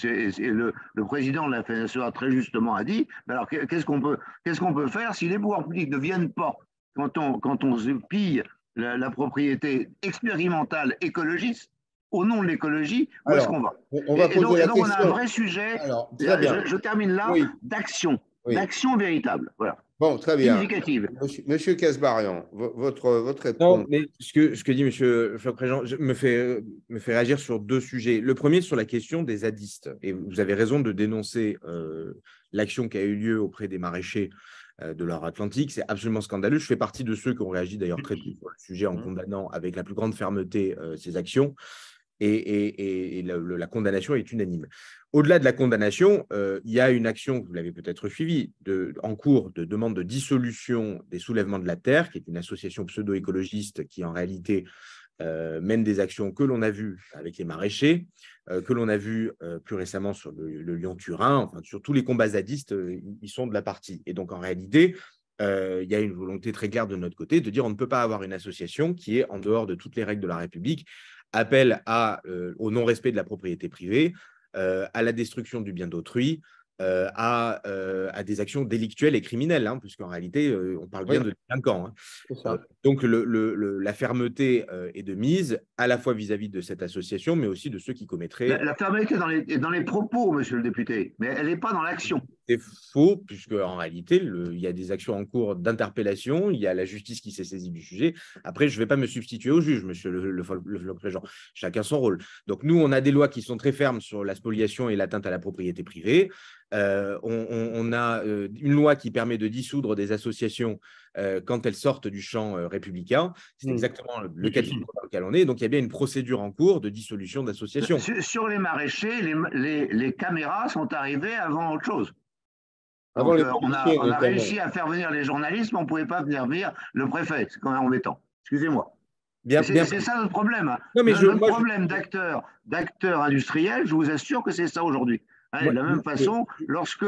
le président de la FNSEA très justement a dit, alors qu'est-ce qu'on peut faire si les pouvoirs publics ne viennent pas quand on se pille la propriété expérimentale écologiste, au nom de l'écologie, où est-ce qu'on va? On va poser la question. On a un vrai sujet, alors, très bien. Je termine là, oui. d'action véritable. Voilà. Bon, très bien. Significative. Monsieur Casparian, votre réponse. Non, mais ce que dit M. Floch-Prégent me fait réagir sur 2 sujets. Le premier, sur la question des zadistes. Et vous avez raison de dénoncer l'action qui a eu lieu auprès des maraîchers de Loire-Atlantique. C'est absolument scandaleux. Je fais partie de ceux qui ont réagi d'ailleurs très tôt sur le sujet en condamnant avec la plus grande fermeté ces actions. Et la condamnation est unanime. Au-delà de la condamnation, il y a une action, vous l'avez peut-être suivie, en cours de demande de dissolution des soulèvements de la terre, qui est une association pseudo-écologiste qui, en réalité, mène des actions que l'on a vues avec les maraîchers, que l'on a vues plus récemment sur le Lyon-Turin, enfin, sur tous les combats zadistes, ils sont de la partie. Et donc, en réalité, il y a une volonté très claire de notre côté de dire on ne peut pas avoir une association qui est en dehors de toutes les règles de la République, appelle au non-respect de la propriété privée, à la destruction du bien d'autrui, à des actions délictuelles et criminelles, hein, puisqu'en réalité, on parle bien de délinquants. Hein. Donc, la fermeté est de mise, à la fois vis-à-vis de cette association, mais aussi de ceux qui commettraient… La fermeté est dans les propos, monsieur le député, mais elle n'est pas dans l'action. C'est faux, puisque en réalité, il y a des actions en cours d'interpellation, il y a la justice qui s'est saisie du sujet. Après, je ne vais pas me substituer au juge, monsieur le président. Chacun son rôle. Donc, nous, on a des lois qui sont très fermes sur la spoliation et l'atteinte à la propriété privée. On a une loi qui permet de dissoudre des associations quand elles sortent du champ républicain. C'est exactement le cas de figure dans lequel on est. Donc, il y a bien une procédure en cours de dissolution d'associations. Sur les maraîchers, les caméras sont arrivées avant autre chose. Donc, on a réussi à faire venir les journalistes, mais on ne pouvait pas venir le préfet. C'est quand même embêtant. Excusez-moi. C'est ça notre problème. Hein. Notre problème d'acteurs industriels, je vous assure que c'est ça aujourd'hui. Hein, de la même façon, lorsque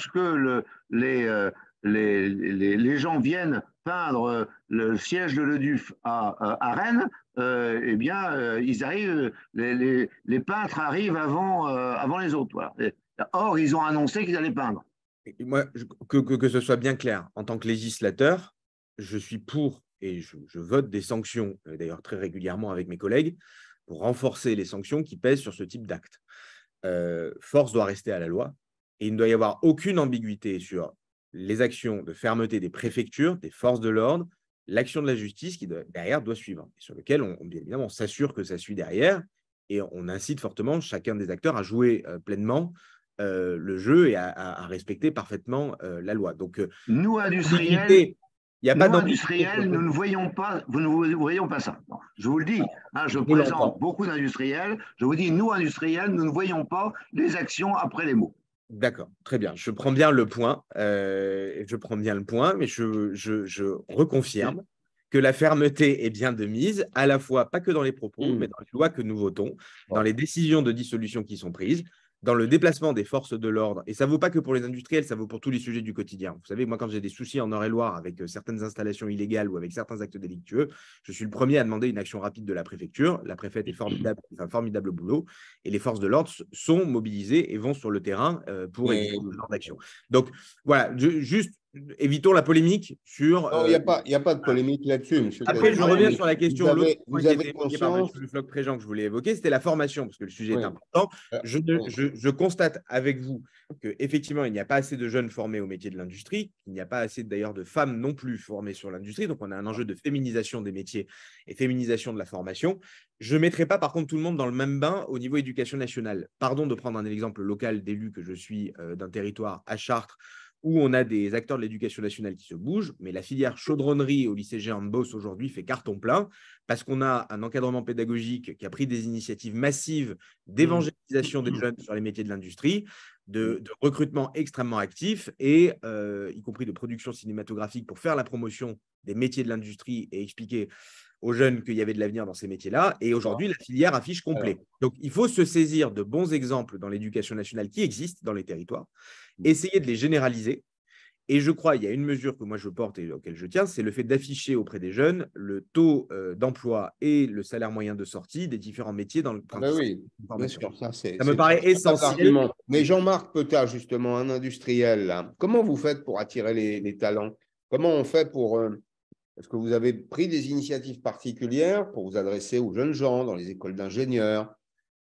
les gens viennent peindre le siège de l'EDUF à Rennes, eh bien, ils arrivent, les peintres arrivent avant les autres. Voilà. Or, ils ont annoncé qu'ils allaient peindre. Moi, que ce soit bien clair, en tant que législateur, je suis pour et je vote des sanctions, d'ailleurs très régulièrement avec mes collègues, pour renforcer les sanctions qui pèsent sur ce type d'acte. Force doit rester à la loi et il ne doit y avoir aucune ambiguïté sur les actions de fermeté des préfectures, des forces de l'ordre, l'action de la justice qui derrière doit suivre, et sur lequel bien évidemment on s'assure que ça suit derrière et on incite fortement chacun des acteurs à jouer pleinement le jeu et à respecter parfaitement la loi. Donc, nous, industriels, nous ne voyons pas ça. Non, je vous le dis, hein, je présente beaucoup d'industriels. Je vous dis, nous, industriels, nous ne voyons pas les actions après les mots. D'accord, très bien. Je prends bien le point. Mais je reconfirme que la fermeté est bien de mise, à la fois, pas que dans les propos, mais dans les lois que nous votons, dans les décisions de dissolution qui sont prises, dans le déplacement des forces de l'ordre, et ça ne vaut pas que pour les industriels, ça vaut pour tous les sujets du quotidien. Vous savez, moi, quand j'ai des soucis en Eure-et-Loire avec certaines installations illégales ou avec certains actes délictueux, je suis le premier à demander une action rapide de la préfecture. La préfète est formidable, fait un formidable boulot, et les forces de l'ordre sont mobilisées et vont sur le terrain pour éviter ce genre d'action. Donc, voilà, juste… évitons la polémique sur… Non, il n'y a pas de polémique là-dessus, monsieur. Après, je reviens sur la question qui était évoquée par M. Le Floch-Préjean, que je voulais évoquer, c'était la formation, parce que le sujet est important. Je constate avec vous qu'effectivement, il n'y a pas assez de jeunes formés au métier de l'industrie, il n'y a pas assez d'ailleurs de femmes non plus formées sur l'industrie, donc on a un enjeu de féminisation des métiers et féminisation de la formation. Je ne mettrai pas par contre tout le monde dans le même bain au niveau éducation nationale. Pardon de prendre un exemple local d'élu que je suis d'un territoire à Chartres, où on a des acteurs de l'éducation nationale qui se bougent, mais la filière chaudronnerie au lycée Jean de Beauce aujourd'hui fait carton plein parce qu'on a un encadrement pédagogique qui a pris des initiatives massives d'évangélisation des jeunes sur les métiers de l'industrie, de recrutement extrêmement actif et y compris de production cinématographique pour faire la promotion des métiers de l'industrie et expliquer aux jeunes qu'il y avait de l'avenir dans ces métiers-là. Et aujourd'hui, la filière affiche complet. Donc, il faut se saisir de bons exemples dans l'éducation nationale qui existent dans les territoires, essayer de les généraliser. Et je crois, il y a une mesure que moi je porte et auquel je tiens, c'est le fait d'afficher auprès des jeunes le taux d'emploi et le salaire moyen de sortie des différents métiers dans le bien sûr, ça me paraît essentiel. Mais Jean-Marc Petard, justement, un industriel, là, comment vous faites pour attirer les talents? Comment on fait pour… Est-ce que vous avez pris des initiatives particulières pour vous adresser aux jeunes gens dans les écoles d'ingénieurs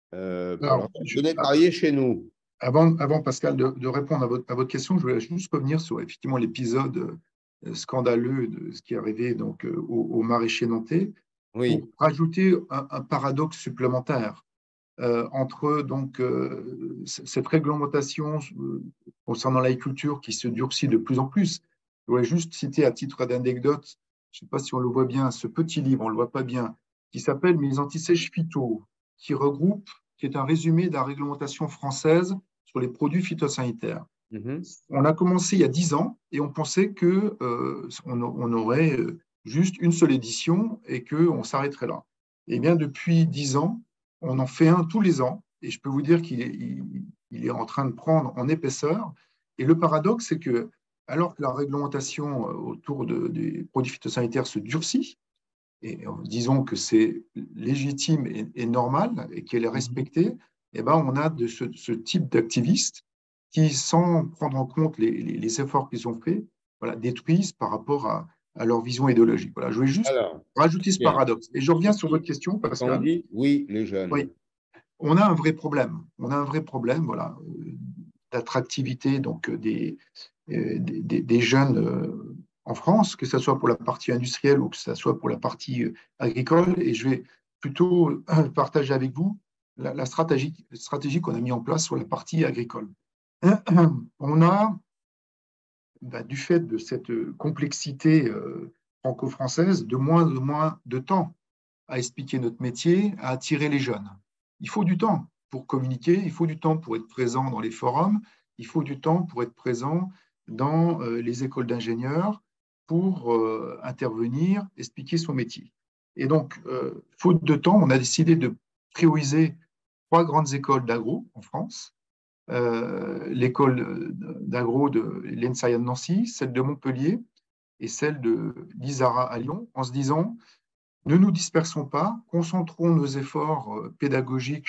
venez travailler chez nous? Avant Pascal, de répondre à votre question, je voulais juste revenir sur effectivement l'épisode scandaleux de ce qui est arrivé donc, au maraîcher nantais, pour rajouter un paradoxe supplémentaire entre donc, cette réglementation concernant l'agriculture qui se durcit de plus en plus. Je voulais juste citer à titre d'anecdote, je ne sais pas si on le voit bien, ce petit livre, on ne le voit pas bien, qui s'appelle « Mes antisèches phyto », qui est un résumé de la réglementation française sur les produits phytosanitaires. On a commencé il y a 10 ans et on pensait qu'on aurait juste une seule édition et qu'on s'arrêterait là. Eh bien, depuis 10 ans, on en fait un tous les ans et je peux vous dire qu'il est en train de prendre en épaisseur. Et le paradoxe, c'est que alors que la réglementation autour des produits phytosanitaires se durcit, et disons que c'est légitime et normal et qu'elle est respectée, eh ben, on a ce type d'activistes qui, sans prendre en compte les efforts qu'ils ont faits, voilà, détruisent par rapport à leur vision idéologique. Voilà, je voulais juste Alors, rajouter ce bien. paradoxe. Et je reviens sur votre question, Quand on Pascal. dit oui, les jeunes. Oui, on a un vrai problème. On a un vrai problème, voilà, d'attractivité donc des jeunes en France, que ce soit pour la partie industrielle ou que ce soit pour la partie agricole. Et je vais plutôt partager avec vous la stratégie qu'on a mis en place sur la partie agricole. On a, du fait de cette complexité franco-française, de moins en moins de temps à expliquer notre métier, à attirer les jeunes. Il faut du temps pour communiquer, il faut du temps pour être présent dans les forums, il faut du temps pour être présent dans les écoles d'ingénieurs pour intervenir, expliquer son métier. Et donc, faute de temps, on a décidé de prioriser 3 grandes écoles d'agro en France. L'école d'agro de l'ENSAIA de Nancy, celle de Montpellier et celle de l'ISARA à Lyon, en se disant ne nous dispersons pas, concentrons nos efforts pédagogiques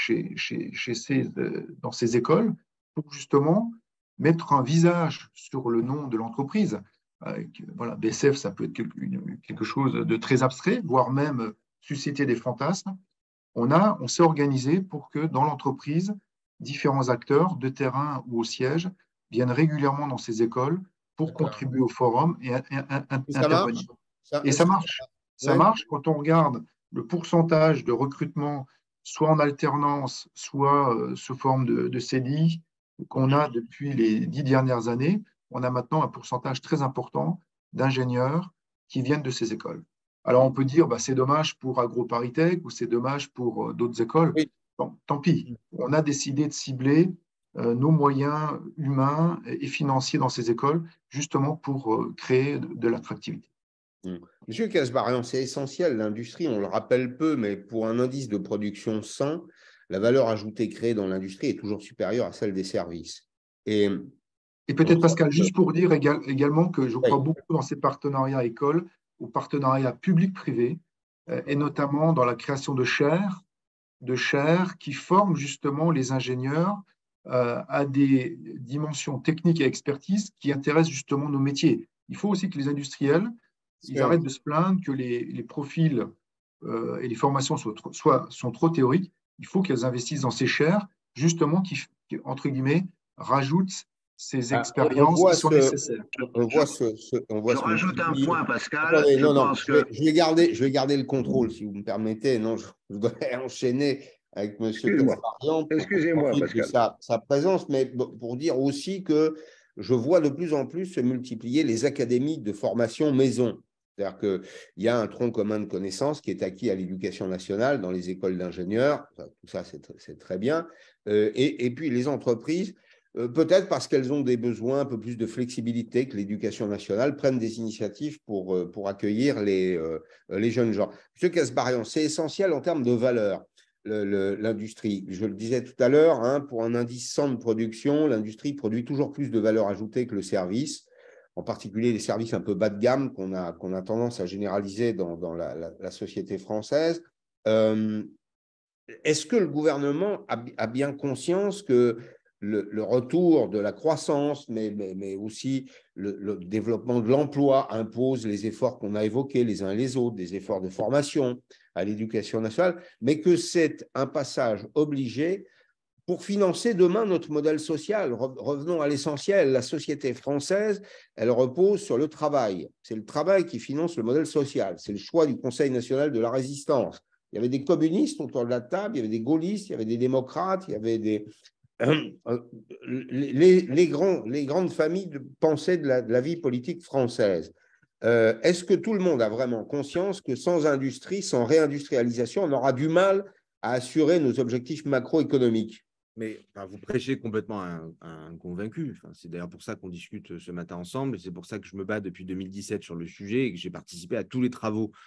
dans ces écoles pour justement mettre un visage sur le nom de l'entreprise. Voilà, BSF, ça peut être quelque chose de très abstrait, voire même susciter des fantasmes. On s'est organisé pour que dans l'entreprise, différents acteurs de terrain ou au siège viennent régulièrement dans ces écoles pour contribuer au forum et Ça marche? intervenir. Et ça marche. Ça Ouais. marche quand on regarde le pourcentage de recrutement, soit en alternance, soit sous forme de CDI, qu'on a depuis les 10 dernières années. On a maintenant un pourcentage très important d'ingénieurs qui viennent de ces écoles. Alors on peut dire, bah, c'est dommage pour AgroParisTech ou c'est dommage pour d'autres écoles. Oui. Bon, tant pis. On a décidé de cibler nos moyens humains et financiers dans ces écoles, justement pour créer de l'attractivité. Monsieur Casbarian, c'est essentiel, l'industrie, on le rappelle peu, mais pour un indice de production sain, la valeur ajoutée créée dans l'industrie est toujours supérieure à celle des services. Et peut-être, Pascal, juste pour dire également que je crois oui. beaucoup dans ces partenariats écoles, aux partenariats public-privé, et notamment dans la création de chaires qui forment justement les ingénieurs à des dimensions techniques et expertises qui intéressent justement nos métiers. Il faut aussi que les industriels, ils arrêtent de se plaindre que les profils et les formations sont trop théoriques. Il faut qu'elles investissent dans ces chaires, justement, qui entre guillemets, rajoutent ces expériences qui sont nécessaires. Je rajoute un point, Pascal. Attendez, je non, pense que... je vais garder le contrôle, si vous me permettez. Non, je voudrais enchaîner avec M. Casbarian pour Excusez-moi, profiter de Pascal. sa présence, mais pour dire aussi que je vois de plus en plus se multiplier les académies de formation maison. C'est-à-dire qu'il y a un tronc commun de connaissances qui est acquis à l'éducation nationale dans les écoles d'ingénieurs. Tout ça, c'est très bien. Et puis les entreprises, peut-être parce qu'elles ont des besoins un peu plus de flexibilité que l'éducation nationale, prennent des initiatives pour accueillir les jeunes gens. Monsieur Casbarian, c'est essentiel en termes de valeur, l'industrie. Je le disais tout à l'heure, hein, pour un indice 100 de production, l'industrie produit toujours plus de valeur ajoutée que le service, en particulier les services un peu bas de gamme qu'on a tendance à généraliser dans la société française. Est-ce que le gouvernement a bien conscience que le retour de la croissance, mais aussi le développement de l'emploi impose les efforts qu'on a évoqués les uns et les autres, des efforts de formation à l'éducation nationale, mais que c'est un passage obligé pour financer demain notre modèle social? Revenons à l'essentiel. La société française, elle repose sur le travail. C'est le travail qui finance le modèle social. C'est le choix du Conseil national de la résistance. Il y avait des communistes autour de la table, il y avait des gaullistes, il y avait des démocrates, il y avait les grandes familles pensaient de la vie politique française. Est-ce que tout le monde a vraiment conscience que sans industrie, sans réindustrialisation, on aura du mal à assurer nos objectifs macroéconomiques? Mais enfin, vous prêchez complètement un convaincu. Enfin, c'est d'ailleurs pour ça qu'on discute ce matin ensemble. C'est pour ça que je me bats depuis 2017 sur le sujet et que j'ai participé à tous les travaux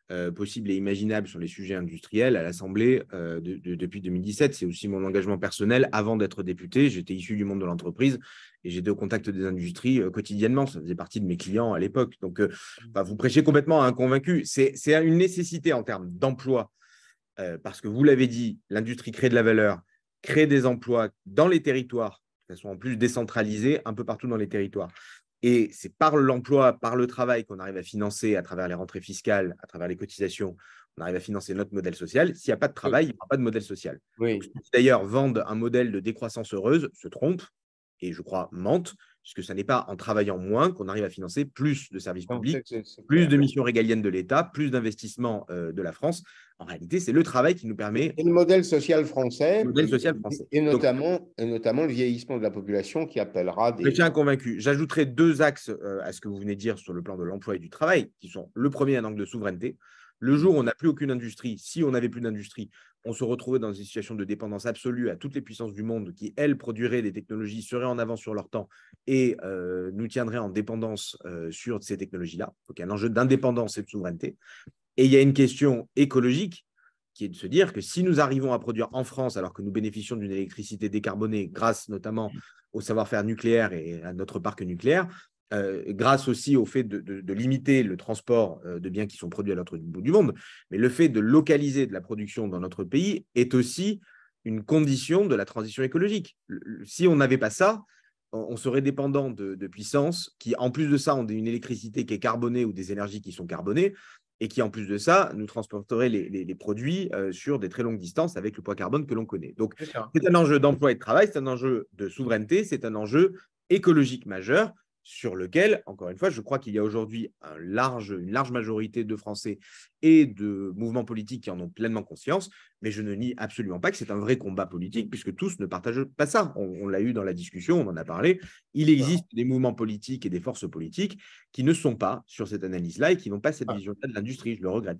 possibles et imaginables sur les sujets industriels à l'Assemblée depuis 2017. C'est aussi mon engagement personnel. Avant d'être député, j'étais issu du monde de l'entreprise et j'étais au contact des industries quotidiennement. Ça faisait partie de mes clients à l'époque. Donc, vous prêchez complètement à un convaincu. C'est une nécessité en termes d'emploi parce que vous l'avez dit, l'industrie crée de la valeur, crée des emplois dans les territoires, de façon en plus décentralisée, un peu partout dans les territoires. Et c'est par l'emploi, par le travail qu'on arrive à financer à travers les rentrées fiscales, à travers les cotisations, on arrive à financer notre modèle social. S'il n'y a pas de travail, il n'y aura pas de modèle social. Oui. Ceux qui d'ailleurs vendent un modèle de décroissance heureuse se trompent et je crois mentent, puisque ce n'est pas en travaillant moins qu'on arrive à financer plus de services publics, plus de missions régaliennes de l'État, plus d'investissements de la France. En réalité, c'est le travail qui nous permet… Et le modèle social français, modèle social français. Et notamment le vieillissement de la population qui appellera des… Je tiens convaincu. J'ajouterai deux axes à ce que vous venez de dire sur le plan de l'emploi et du travail, qui sont le premier, un angle de souveraineté. Le jour où on n'a plus aucune industrie, si on n'avait plus d'industrie, on se retrouvait dans une situation de dépendance absolue à toutes les puissances du monde qui, elles, produiraient des technologies, seraient en avance sur leur temps et nous tiendraient en dépendance sur ces technologies-là. Donc, il y a un enjeu d'indépendance et de souveraineté. Et il y a une question écologique qui est de se dire que si nous arrivons à produire en France, alors que nous bénéficions d'une électricité décarbonée grâce notamment au savoir-faire nucléaire et à notre parc nucléaire, grâce aussi au fait de limiter le transport de biens qui sont produits à l'autre bout du monde, mais le fait de localiser de la production dans notre pays est aussi une condition de la transition écologique. Si on n'avait pas ça, on serait dépendant de puissances qui, en plus de ça, ont une électricité qui est carbonée ou des énergies qui sont carbonées, et qui, en plus de ça, nous transporterait les produits sur des très longues distances avec le poids carbone que l'on connaît. Donc, c'est un enjeu d'emploi et de travail, c'est un enjeu de souveraineté, c'est un enjeu écologique majeur sur lequel, encore une fois, je crois qu'il y a aujourd'hui une large majorité de Français et de mouvements politiques qui en ont pleinement conscience, mais je ne nie absolument pas que c'est un vrai combat politique, puisque tous ne partagent pas ça. On l'a eu dans la discussion, on en a parlé. Il existe des mouvements politiques et des forces politiques qui ne sont pas sur cette analyse-là et qui n'ont pas cette vision-là de l'industrie, je le regrette.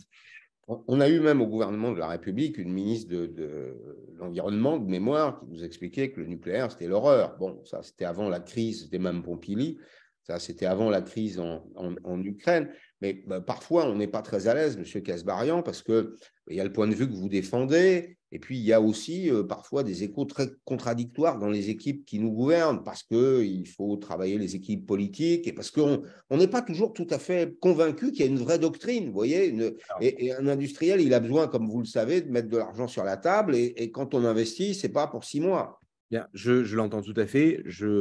On a eu même au gouvernement de la République une ministre de l'Environnement, de mémoire, qui nous expliquait que le nucléaire, c'était l'horreur. Bon, ça, c'était avant la crise, c'était même Pompili, ça, c'était avant la crise en Ukraine. Mais parfois, on n'est pas très à l'aise, M. Kasbarian, parce qu'il y a le point de vue que vous défendez, et puis il y a aussi parfois des échos très contradictoires dans les équipes qui nous gouvernent, parce qu'il faut travailler les équipes politiques, et parce qu'on n'est pas toujours tout à fait convaincu qu'il y a une vraie doctrine, vous voyez. Et un industriel, il a besoin, comme vous le savez, de mettre de l'argent sur la table, et quand on investit, ce n'est pas pour 6 mois. Bien, je l'entends tout à fait.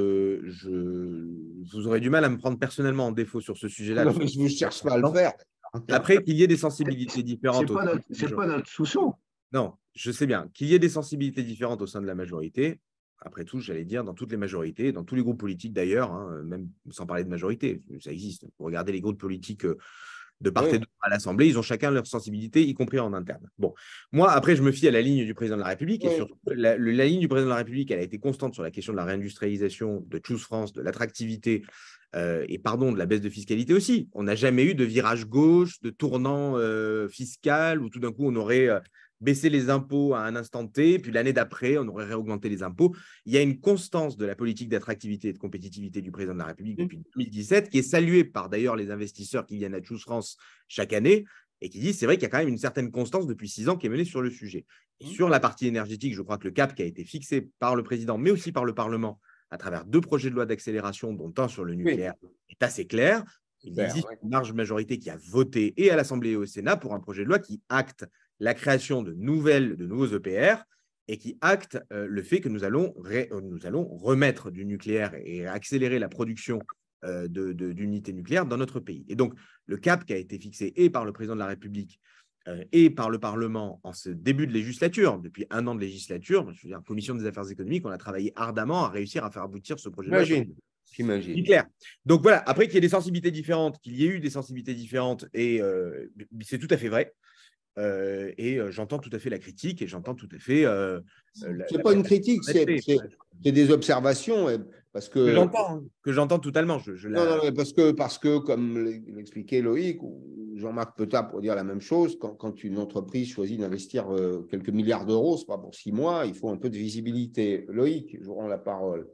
Vous aurez du mal à me prendre personnellement en défaut sur ce sujet-là. Non, mais je ne cherche pas à le faire. Après, qu'il y ait des sensibilités différentes. Ce n'est pas notre sous-son. Non, je sais bien. Qu'il y ait des sensibilités différentes au sein de la majorité, après tout, j'allais dire, dans toutes les majorités, dans tous les groupes politiques d'ailleurs, hein, même sans parler de majorité, ça existe. Vous regardez les groupes politiques de part et d'autre à l'Assemblée, ils ont chacun leur sensibilité, y compris en interne. Bon, moi, après, je me fie à la ligne du président de la République, et surtout, la ligne du président de la République, elle a été constante sur la question de la réindustrialisation, de Choose France, de l'attractivité, et pardon, de la baisse de fiscalité aussi. On n'a jamais eu de virage gauche, de tournant fiscal, où tout d'un coup, on aurait baissé les impôts à un instant T, puis l'année d'après, on aurait réaugmenté les impôts. Il y a une constance de la politique d'attractivité et de compétitivité du président de la République depuis 2017, qui est saluée par d'ailleurs les investisseurs qui viennent à Choose France chaque année, et qui disent c'est vrai qu'il y a quand même une certaine constance depuis 6 ans qui est menée sur le sujet. Et sur la partie énergétique, je crois que le cap qui a été fixé par le président, mais aussi par le Parlement, à travers 2 projets de loi d'accélération, dont un sur le nucléaire, est assez clair. Il existe une large majorité qui a voté, et à l'Assemblée et au Sénat, pour un projet de loi qui acte la création de nouveaux EPR et qui acte le fait que nous allons remettre du nucléaire et accélérer la production d'unités nucléaires dans notre pays. Et donc, le cap qui a été fixé et par le président de la République et par le Parlement en ce début de législature, depuis 1 an de législature, je veux dire, commission des affaires économiques, on a travaillé ardemment à réussir à faire aboutir ce projet de loi. J'imagine. Clair. Donc voilà, après qu'il y ait des sensibilités différentes, qu'il y ait eu des sensibilités différentes, et c'est tout à fait vrai. Et j'entends tout à fait la critique et j'entends tout à fait… Ce n'est pas une critique, c'est des observations. Parce que j'entends totalement. Non, parce que, comme l'expliquait Loïc ou Jean-Marc Petat pour dire la même chose, quand une entreprise choisit d'investir quelques milliards d'euros, ce n'est pas pour 6 mois, il faut un peu de visibilité. Loïc, je vous rends la parole.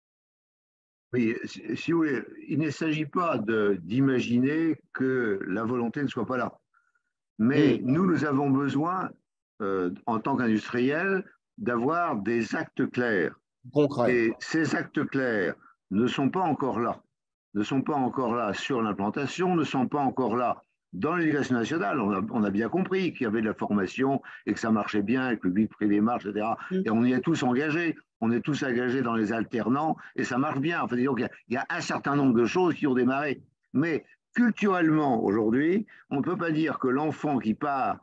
Oui, si vous voulez, il ne s'agit pas d'imaginer que la volonté ne soit pas là. Mais nous avons besoin, en tant qu'industriels, d'avoir des actes clairs. Concret. Et ces actes clairs ne sont pas encore là. Ne sont pas encore là sur l'implantation, ne sont pas encore là dans l'éducation nationale. On a bien compris qu'il y avait de la formation et que ça marchait bien, et que le public privé marche, etc. Et on y est tous engagés. On est tous engagés dans les alternants et ça marche bien. Enfin, disons qu'il y a un certain nombre de choses qui ont démarré. Mais culturellement, aujourd'hui, on ne peut pas dire que l'enfant qui part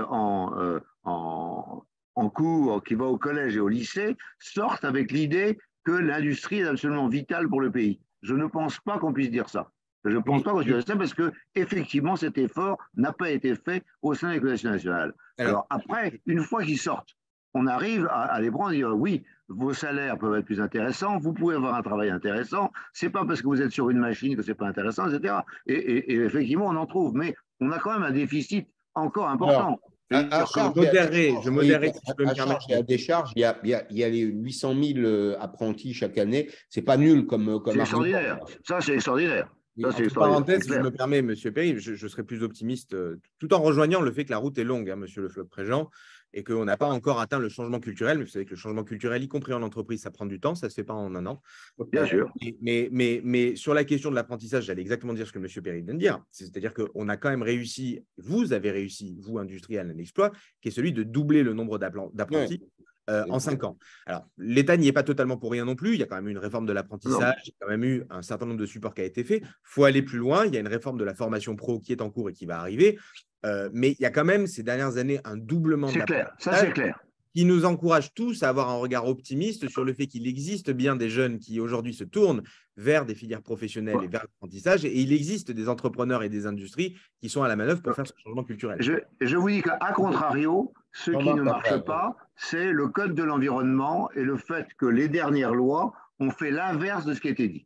en cours, qui va au collège et au lycée, sortent avec l'idée que l'industrie est absolument vitale pour le pays. Je ne pense pas qu'on puisse dire ça. Je ne pense pas qu'on puisse dire ça parce qu'effectivement, cet effort n'a pas été fait au sein de l'éducation nationale. Alors après, une fois qu'ils sortent, on arrive à les prendre et dire oui, vos salaires peuvent être plus intéressants, vous pouvez avoir un travail intéressant, c'est pas parce que vous êtes sur une machine que c'est pas intéressant, etc. Et effectivement, on en trouve, mais on a quand même un déficit encore important. Je modérerai si je peux me permettre. Il y a des charges, il y a les 800 000 apprentis chaque année. C'est pas nul comme c'est extraordinaire. Ça, c'est extraordinaire. Oui, en parenthèse, si je me permets, M. Perry, je serais plus optimiste, tout en rejoignant le fait que la route est longue, hein, M. Le Floch-Préjean, et qu'on n'a pas encore atteint le changement culturel. Mais vous savez que le changement culturel, y compris en entreprise, ça prend du temps, ça ne se fait pas en un an. Bien sûr. Mais sur la question de l'apprentissage, j'allais exactement dire ce que M. Perry vient de dire. C'est-à-dire qu'on a quand même réussi, vous avez réussi, vous, industriel, un exploit, qui est celui de doubler le nombre d'apprentis. En 5 ans. Alors, l'État n'y est pas totalement pour rien non plus. Il y a quand même eu une réforme de l'apprentissage, il y a quand même eu un certain nombre de supports qui a été fait. Il faut aller plus loin. Il y a une réforme de la formation pro qui est en cours et qui va arriver. Mais il y a quand même, ces dernières années, un doublement de l'apprentissage. Ça, c'est clair. Qui nous encourage tous à avoir un regard optimiste sur le fait qu'il existe bien des jeunes qui aujourd'hui se tournent vers des filières professionnelles et vers l'apprentissage, et il existe des entrepreneurs et des industries qui sont à la manœuvre pour faire ce changement culturel. Je vous dis qu'à contrario, ce qui ne marche pas, c'est le code de l'environnement et le fait que les dernières lois ont fait l'inverse de ce qui a été dit.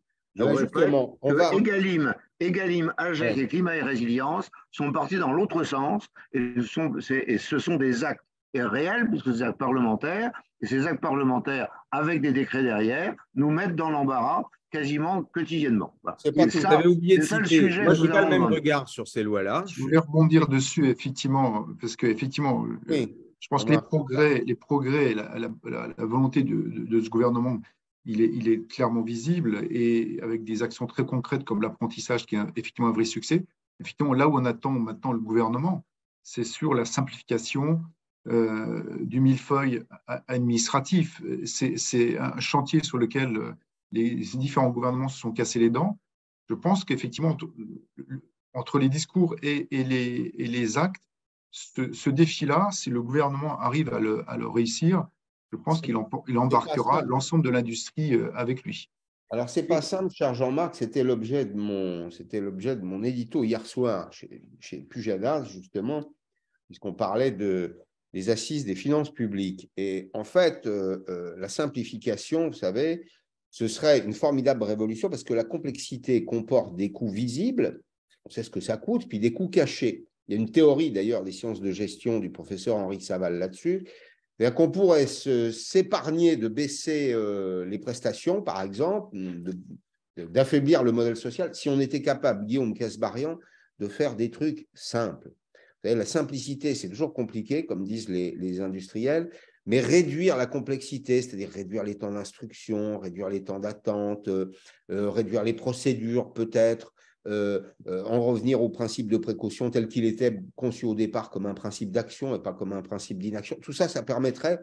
Egalim, AGEC et Climat et Résilience sont partis dans l'autre sens et ce sont des actes réels, puisque c'est des actes parlementaires, et ces actes parlementaires, avec des décrets derrière, nous mettent dans l'embarras quasiment quotidiennement. Voilà. Vous avez oublié de citer. Moi, je n'ai pas le même regard sur ces lois-là. Je voulais rebondir dessus, effectivement, parce qu'effectivement, je pense que les progrès, la volonté de ce gouvernement, il est clairement visible, et avec des actions très concrètes comme l'apprentissage, qui est effectivement un vrai succès. Effectivement, là où on attend maintenant le gouvernement, c'est sur la simplification du millefeuille administratif. C'est un chantier sur lequel les différents gouvernements se sont cassés les dents. Je pense qu'effectivement, entre les discours et les actes, ce défi-là, si le gouvernement arrive à le réussir, je pense qu'il embarquera l'ensemble de l'industrie avec lui. Alors, ce n'est pas simple, cher Jean-Marc, c'était l'objet de mon édito hier soir chez Pujadas, justement, puisqu'on parlait des assises des finances publiques. Et en fait, la simplification, vous savez, ce serait une formidable révolution parce que la complexité comporte des coûts visibles, on sait ce que ça coûte, puis des coûts cachés. Il y a une théorie d'ailleurs des sciences de gestion du professeur Henri Saval là-dessus. Qu'on pourrait s'épargner de baisser les prestations, par exemple, d'affaiblir le modèle social, si on était capable, Guillaume Casbarian, de faire des trucs simples. Vous savez, la simplicité, c'est toujours compliqué, comme disent les industriels, mais réduire la complexité, c'est-à-dire réduire les temps d'instruction, réduire les temps d'attente, réduire les procédures peut-être, en revenir au principe de précaution tel qu'il était conçu au départ comme un principe d'action et pas comme un principe d'inaction. Tout ça, ça permettrait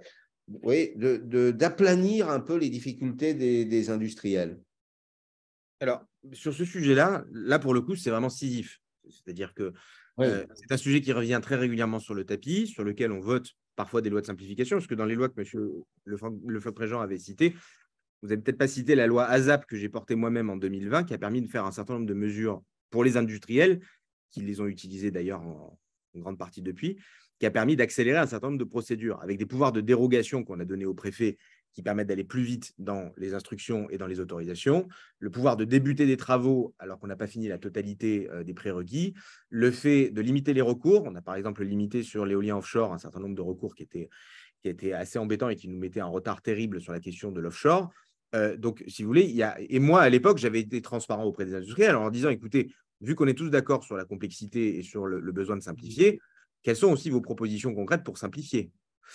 d'aplanir un peu les difficultés des industriels. Alors, sur ce sujet-là, là pour le coup, c'est vraiment Sisyphe. C'est-à-dire que c'est un sujet qui revient très régulièrement sur le tapis, sur lequel on vote parfois des lois de simplification, parce que dans les lois que M. Le Floch-Préjean avait citées, vous n'avez peut-être pas cité la loi ASAP que j'ai portée moi-même en 2020, qui a permis de faire un certain nombre de mesures pour les industriels, qui les ont utilisées d'ailleurs en grande partie depuis, qui a permis d'accélérer un certain nombre de procédures, avec des pouvoirs de dérogation qu'on a donnés aux préfets qui permettent d'aller plus vite dans les instructions et dans les autorisations, le pouvoir de débuter des travaux alors qu'on n'a pas fini la totalité des prérequis, le fait de limiter les recours. On a par exemple limité sur l'éolien offshore un certain nombre de recours qui étaient assez embêtants et qui nous mettaient en retard terrible sur la question de l'offshore. Donc, si vous voulez, et moi, à l'époque, j'avais été transparent auprès des industriels en disant, écoutez, vu qu'on est tous d'accord sur la complexité et sur le besoin de simplifier, quelles sont aussi vos propositions concrètes pour simplifier?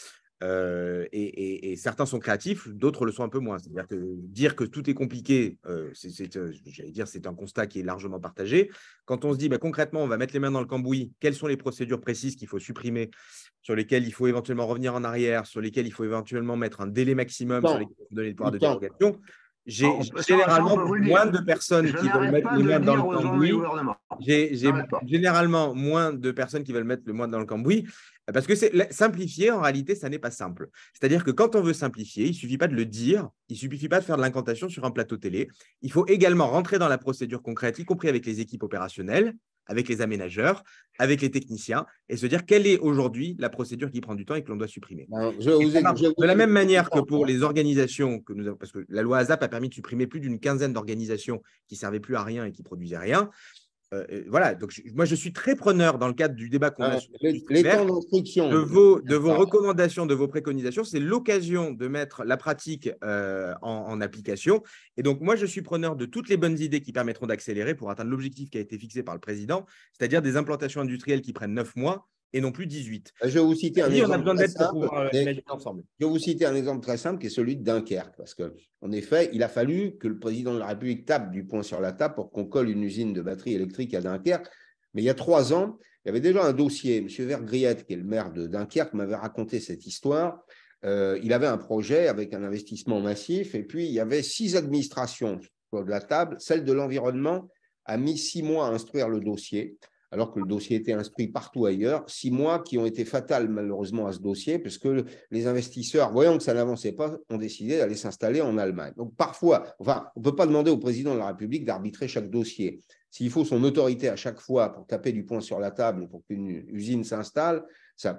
Et certains sont créatifs, d'autres le sont un peu moins. C'est-à-dire que dire que tout est compliqué, j'allais dire, c'est un constat qui est largement partagé. Quand on se dit concrètement, on va mettre les mains dans le cambouis, quelles sont les procédures précises qu'il faut supprimer, sur lesquelles il faut éventuellement revenir en arrière, sur lesquelles il faut éventuellement mettre un délai maximum, sur lesquelles il faut donner le pouvoir de dérogation, j'ai généralement moins de personnes qui veulent mettre les mains dans le cambouis. J'ai généralement moins de personnes qui veulent mettre le moins dans le cambouis parce que simplifier, en réalité, ça n'est pas simple. C'est-à-dire que quand on veut simplifier, il ne suffit pas de le dire, il ne suffit pas de faire de l'incantation sur un plateau télé. Il faut également rentrer dans la procédure concrète, y compris avec les équipes opérationnelles, avec les aménageurs, avec les techniciens, et se dire quelle est aujourd'hui la procédure qui prend du temps et que l'on doit supprimer. De la même manière que pour les organisations que nous avons, parce que la loi ASAP a permis de supprimer plus d'une quinzaine d'organisations qui ne servaient plus à rien et qui ne produisaient rien. Voilà, donc moi je suis très preneur dans le cadre du débat qu'on a sur les temps d'instruction de vos recommandations, de vos préconisations. C'est l'occasion de mettre la pratique en application. Et donc moi je suis preneur de toutes les bonnes idées qui permettront d'accélérer pour atteindre l'objectif qui a été fixé par le président, c'est-à-dire des implantations industrielles qui prennent 9 mois et non plus 18. Je vais vous citer un exemple. On a besoin d'aide pour pouvoir imaginer ensemble. Je vais vous citer un exemple très simple qui est celui de Dunkerque. Parce qu'en effet, il a fallu que le président de la République tape du poing sur la table pour qu'on colle une usine de batterie électrique à Dunkerque. Mais il y a 3 ans, il y avait déjà un dossier. M. Vergriette, qui est le maire de Dunkerque, m'avait raconté cette histoire. Il avait un projet avec un investissement massif. Et puis, il y avait 6 administrations sur la table. Celle de l'environnement a mis 6 mois à instruire le dossier, alors que le dossier était instruit partout ailleurs. 6 mois qui ont été fatals, malheureusement, à ce dossier, parce que les investisseurs, voyant que ça n'avançait pas, ont décidé d'aller s'installer en Allemagne. Donc, parfois, on ne peut pas demander au président de la République d'arbitrer chaque dossier. S'il faut son autorité à chaque fois pour taper du poing sur la table pour qu'une usine s'installe, c'est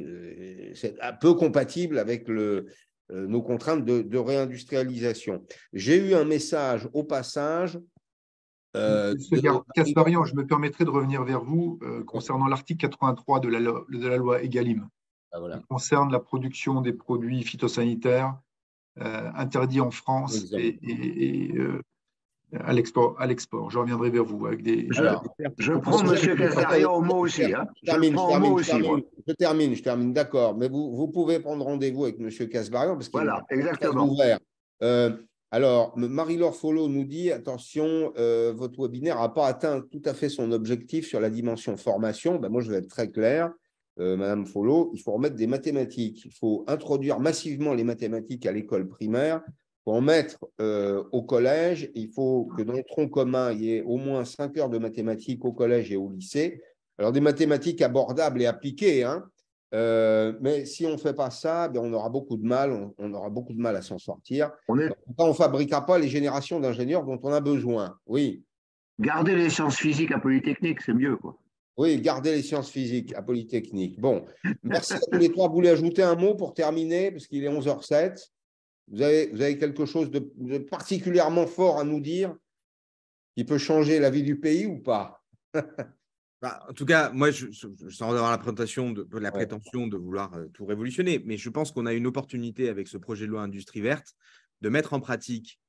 un peu compatible avec nos contraintes de réindustrialisation. J'ai eu un message au passage. Monsieur Kasbarian, je me permettrai de revenir vers vous concernant l'article 83 de la loi EGalim, qui concerne la production des produits phytosanitaires interdits en France et à l'export. Je reviendrai vers vous avec des. Je prends M. Kasbarian au mot aussi. Je termine, d'accord. Mais vous pouvez prendre rendez-vous avec M. Kasbarian parce qu'il est ouvert. Alors, Marie-Laure Follo nous dit, attention, votre webinaire n'a pas atteint tout à fait son objectif sur la dimension formation. Moi, je vais être très clair, Madame Follo, il faut remettre des mathématiques. Il faut introduire massivement les mathématiques à l'école primaire. Il faut en mettre au collège. Il faut que dans le tronc commun, il y ait au moins 5 heures de mathématiques au collège et au lycée. Alors, des mathématiques abordables et appliquées, hein. Mais si on ne fait pas ça, on aura beaucoup de mal, on aura beaucoup de mal à s'en sortir. On ne fabriquera pas les générations d'ingénieurs dont on a besoin. Oui. Garder les sciences physiques à Polytechnique, c'est mieux, quoi. Oui, garder les sciences physiques à Polytechnique. Bon, merci à tous les trois. Vous voulez ajouter un mot pour terminer, parce qu'il est 11h07. Vous avez quelque chose de particulièrement fort à nous dire qui peut changer la vie du pays ou pas? En tout cas, moi, sans avoir la prétention de vouloir tout révolutionner, mais je pense qu'on a une opportunité avec ce projet de loi Industrie verte de mettre en pratique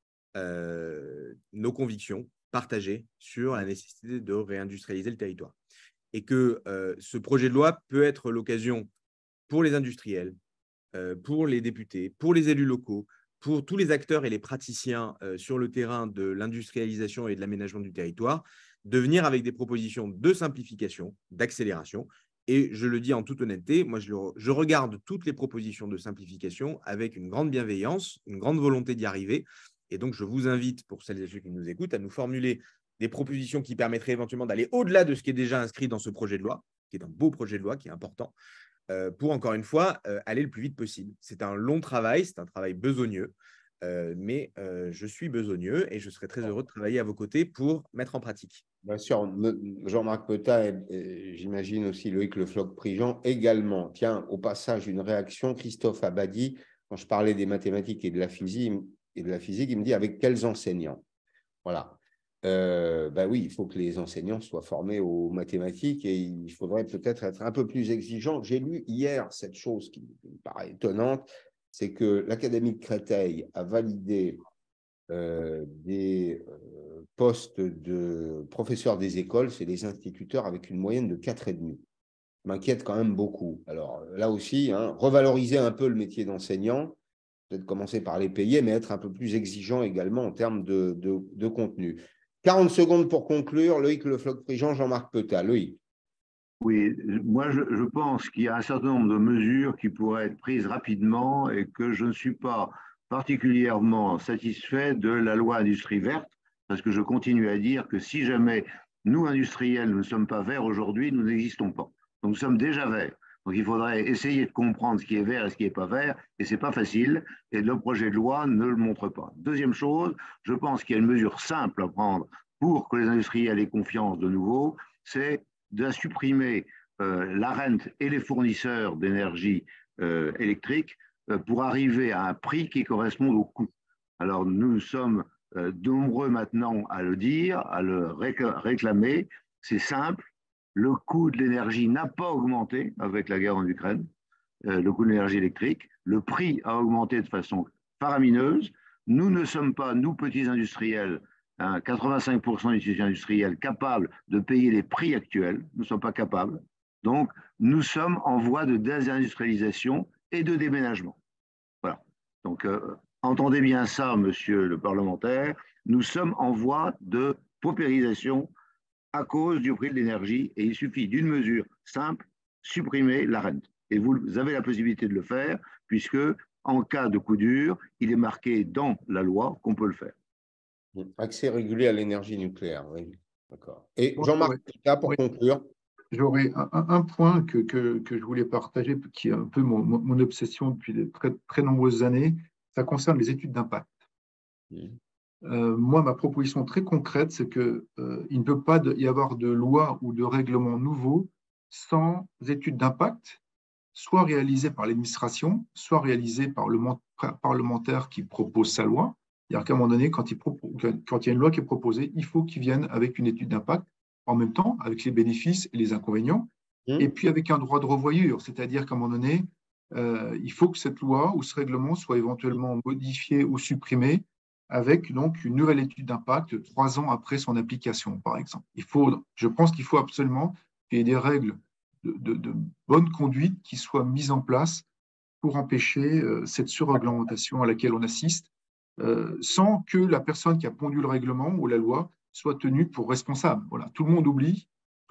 nos convictions partagées sur la nécessité de réindustrialiser le territoire. Et que ce projet de loi peut être l'occasion pour les industriels, pour les députés, pour les élus locaux, pour tous les acteurs et les praticiens sur le terrain de l'industrialisation et de l'aménagement du territoire, de venir avec des propositions de simplification, d'accélération. Et je le dis en toute honnêteté, moi, je regarde toutes les propositions de simplification avec une grande bienveillance, une grande volonté d'y arriver. Et donc, je vous invite, pour celles et ceux qui nous écoutent, à nous formuler des propositions qui permettraient éventuellement d'aller au-delà de ce qui est déjà inscrit dans ce projet de loi, qui est un beau projet de loi, qui est important, pour, encore une fois, aller le plus vite possible. C'est un long travail, c'est un travail besogneux. Mais je suis besogneux et je serai très heureux de travailler à vos côtés pour mettre en pratique. Bien sûr, Jean-Marc Peta et j'imagine aussi Loïc Le Floch-Prigent également. Tiens, au passage, une réaction, Christophe Abadi, quand je parlais des mathématiques et de la physique, il me dit avec quels enseignants? Voilà. Oui, il faut que les enseignants soient formés aux mathématiques et il faudrait peut-être être un peu plus exigeant. J'ai lu hier cette chose qui me paraît étonnante, c'est que l'Académie de Créteil a validé des postes de professeurs des écoles, c'est les instituteurs avec une moyenne de 4,5. m'inquiète quand même beaucoup. Alors là aussi, hein, revaloriser un peu le métier d'enseignant, peut-être commencer par les payer, mais être un peu plus exigeant également en termes de contenu. 40 secondes pour conclure. Loïc Le Floch-Prigent, Jean-Marc Petat. Loïc. Oui, moi je pense qu'il y a un certain nombre de mesures qui pourraient être prises rapidement et que je ne suis pas particulièrement satisfait de la loi industrie verte, parce que je continue à dire que si jamais nous, industriels, nous ne sommes pas verts aujourd'hui, nous n'existons pas. Donc nous sommes déjà verts. Donc il faudrait essayer de comprendre ce qui est vert et ce qui n'est pas vert, et ce n'est pas facile, et le projet de loi ne le montre pas. Deuxième chose, je pense qu'il y a une mesure simple à prendre pour que les industriels aient confiance de nouveau, c'est de supprimer la rente et les fournisseurs d'énergie électrique pour arriver à un prix qui corresponde au coût. Alors nous sommes nombreux maintenant à le dire, à le réclamer. C'est simple, le coût de l'énergie n'a pas augmenté avec la guerre en Ukraine, le coût de l'énergie électrique. Le prix a augmenté de façon faramineuse. Nous ne sommes pas, nous petits industriels, 85% des étudiants industriels capables de payer les prix actuels. Nous ne sommes pas capables. Donc, nous sommes en voie de désindustrialisation et de déménagement. Voilà. Donc, entendez bien ça, monsieur le parlementaire. Nous sommes en voie de paupérisation à cause du prix de l'énergie et il suffit d'une mesure simple, supprimer la rente. Et vous avez la possibilité de le faire puisque, en cas de coup dur, il est marqué dans la loi qu'on peut le faire. Accès régulier à l'énergie nucléaire, oui. D'accord. Et Jean-Marc Petat, pour conclure. J'aurais un point que je voulais partager, qui est un peu mon obsession depuis de très, très nombreuses années. Ça concerne les études d'impact. Moi, ma proposition très concrète, c'est qu'il ne peut pas y avoir de loi ou de règlement nouveau sans études d'impact, soit réalisées par l'administration, soit réalisées par le parlementaire qui propose sa loi. C'est-à-dire qu'à un moment donné, quand il y a une loi qui est proposée, il faut qu'il vienne avec une étude d'impact en même temps, avec les bénéfices et les inconvénients, et puis avec un droit de revoyure. C'est-à-dire qu'à un moment donné, il faut que cette loi ou ce règlement soit éventuellement modifié ou supprimé avec donc une nouvelle étude d'impact 3 ans après son application, par exemple. Je pense qu'il faut absolument qu'il y ait des règles de bonne conduite qui soient mises en place pour empêcher cette surréglementation à laquelle on assiste, sans que la personne qui a pondu le règlement ou la loi soit tenue pour responsable. Voilà. Tout le monde oublie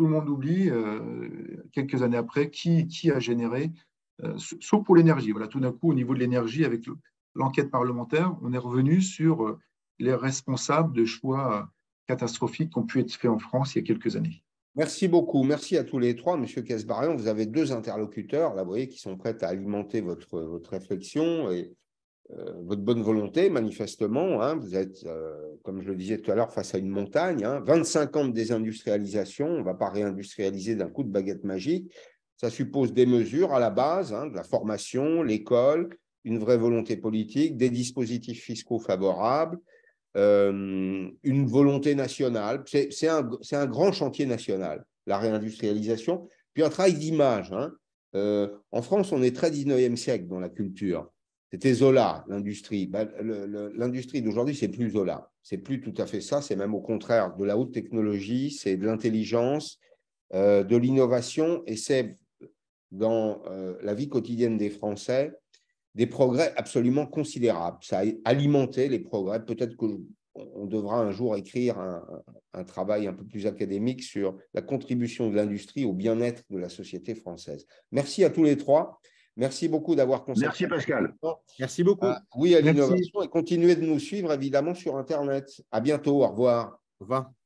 quelques années après qui a généré, sauf pour l'énergie. Voilà, tout d'un coup, au niveau de l'énergie, avec l'enquête parlementaire, on est revenu sur les responsables de choix catastrophiques qui ont pu être faits en France il y a quelques années. Merci beaucoup. Merci à tous les trois. Monsieur Kasbarian, vous avez 2 interlocuteurs, là, vous voyez, qui sont prêts à alimenter votre réflexion et votre bonne volonté, manifestement. Hein. Vous êtes, comme je le disais tout à l'heure, face à une montagne. 25 ans de désindustrialisation. On ne va pas réindustrialiser d'un coup de baguette magique. Ça suppose des mesures à la base, de la formation, l'école, une vraie volonté politique, des dispositifs fiscaux favorables, une volonté nationale. C'est un grand chantier national, la réindustrialisation. Puis un travail d'image. En France, on est très 19e siècle dans la culture. C'était Zola, l'industrie. L'industrie d'aujourd'hui, c'est plus Zola. C'est plus tout à fait ça. C'est même au contraire de la haute technologie, c'est de l'intelligence, de l'innovation. Et c'est dans la vie quotidienne des Français des progrès absolument considérables. Ça a alimenté les progrès. Peut-être qu'on devra un jour écrire un travail un peu plus académique sur la contribution de l'industrie au bien-être de la société française. Merci à tous les trois. Merci beaucoup d'avoir consacré. Merci Pascal. Merci beaucoup. Oui à l'innovation et continuez de nous suivre évidemment sur Internet. À bientôt. Au revoir. Au revoir.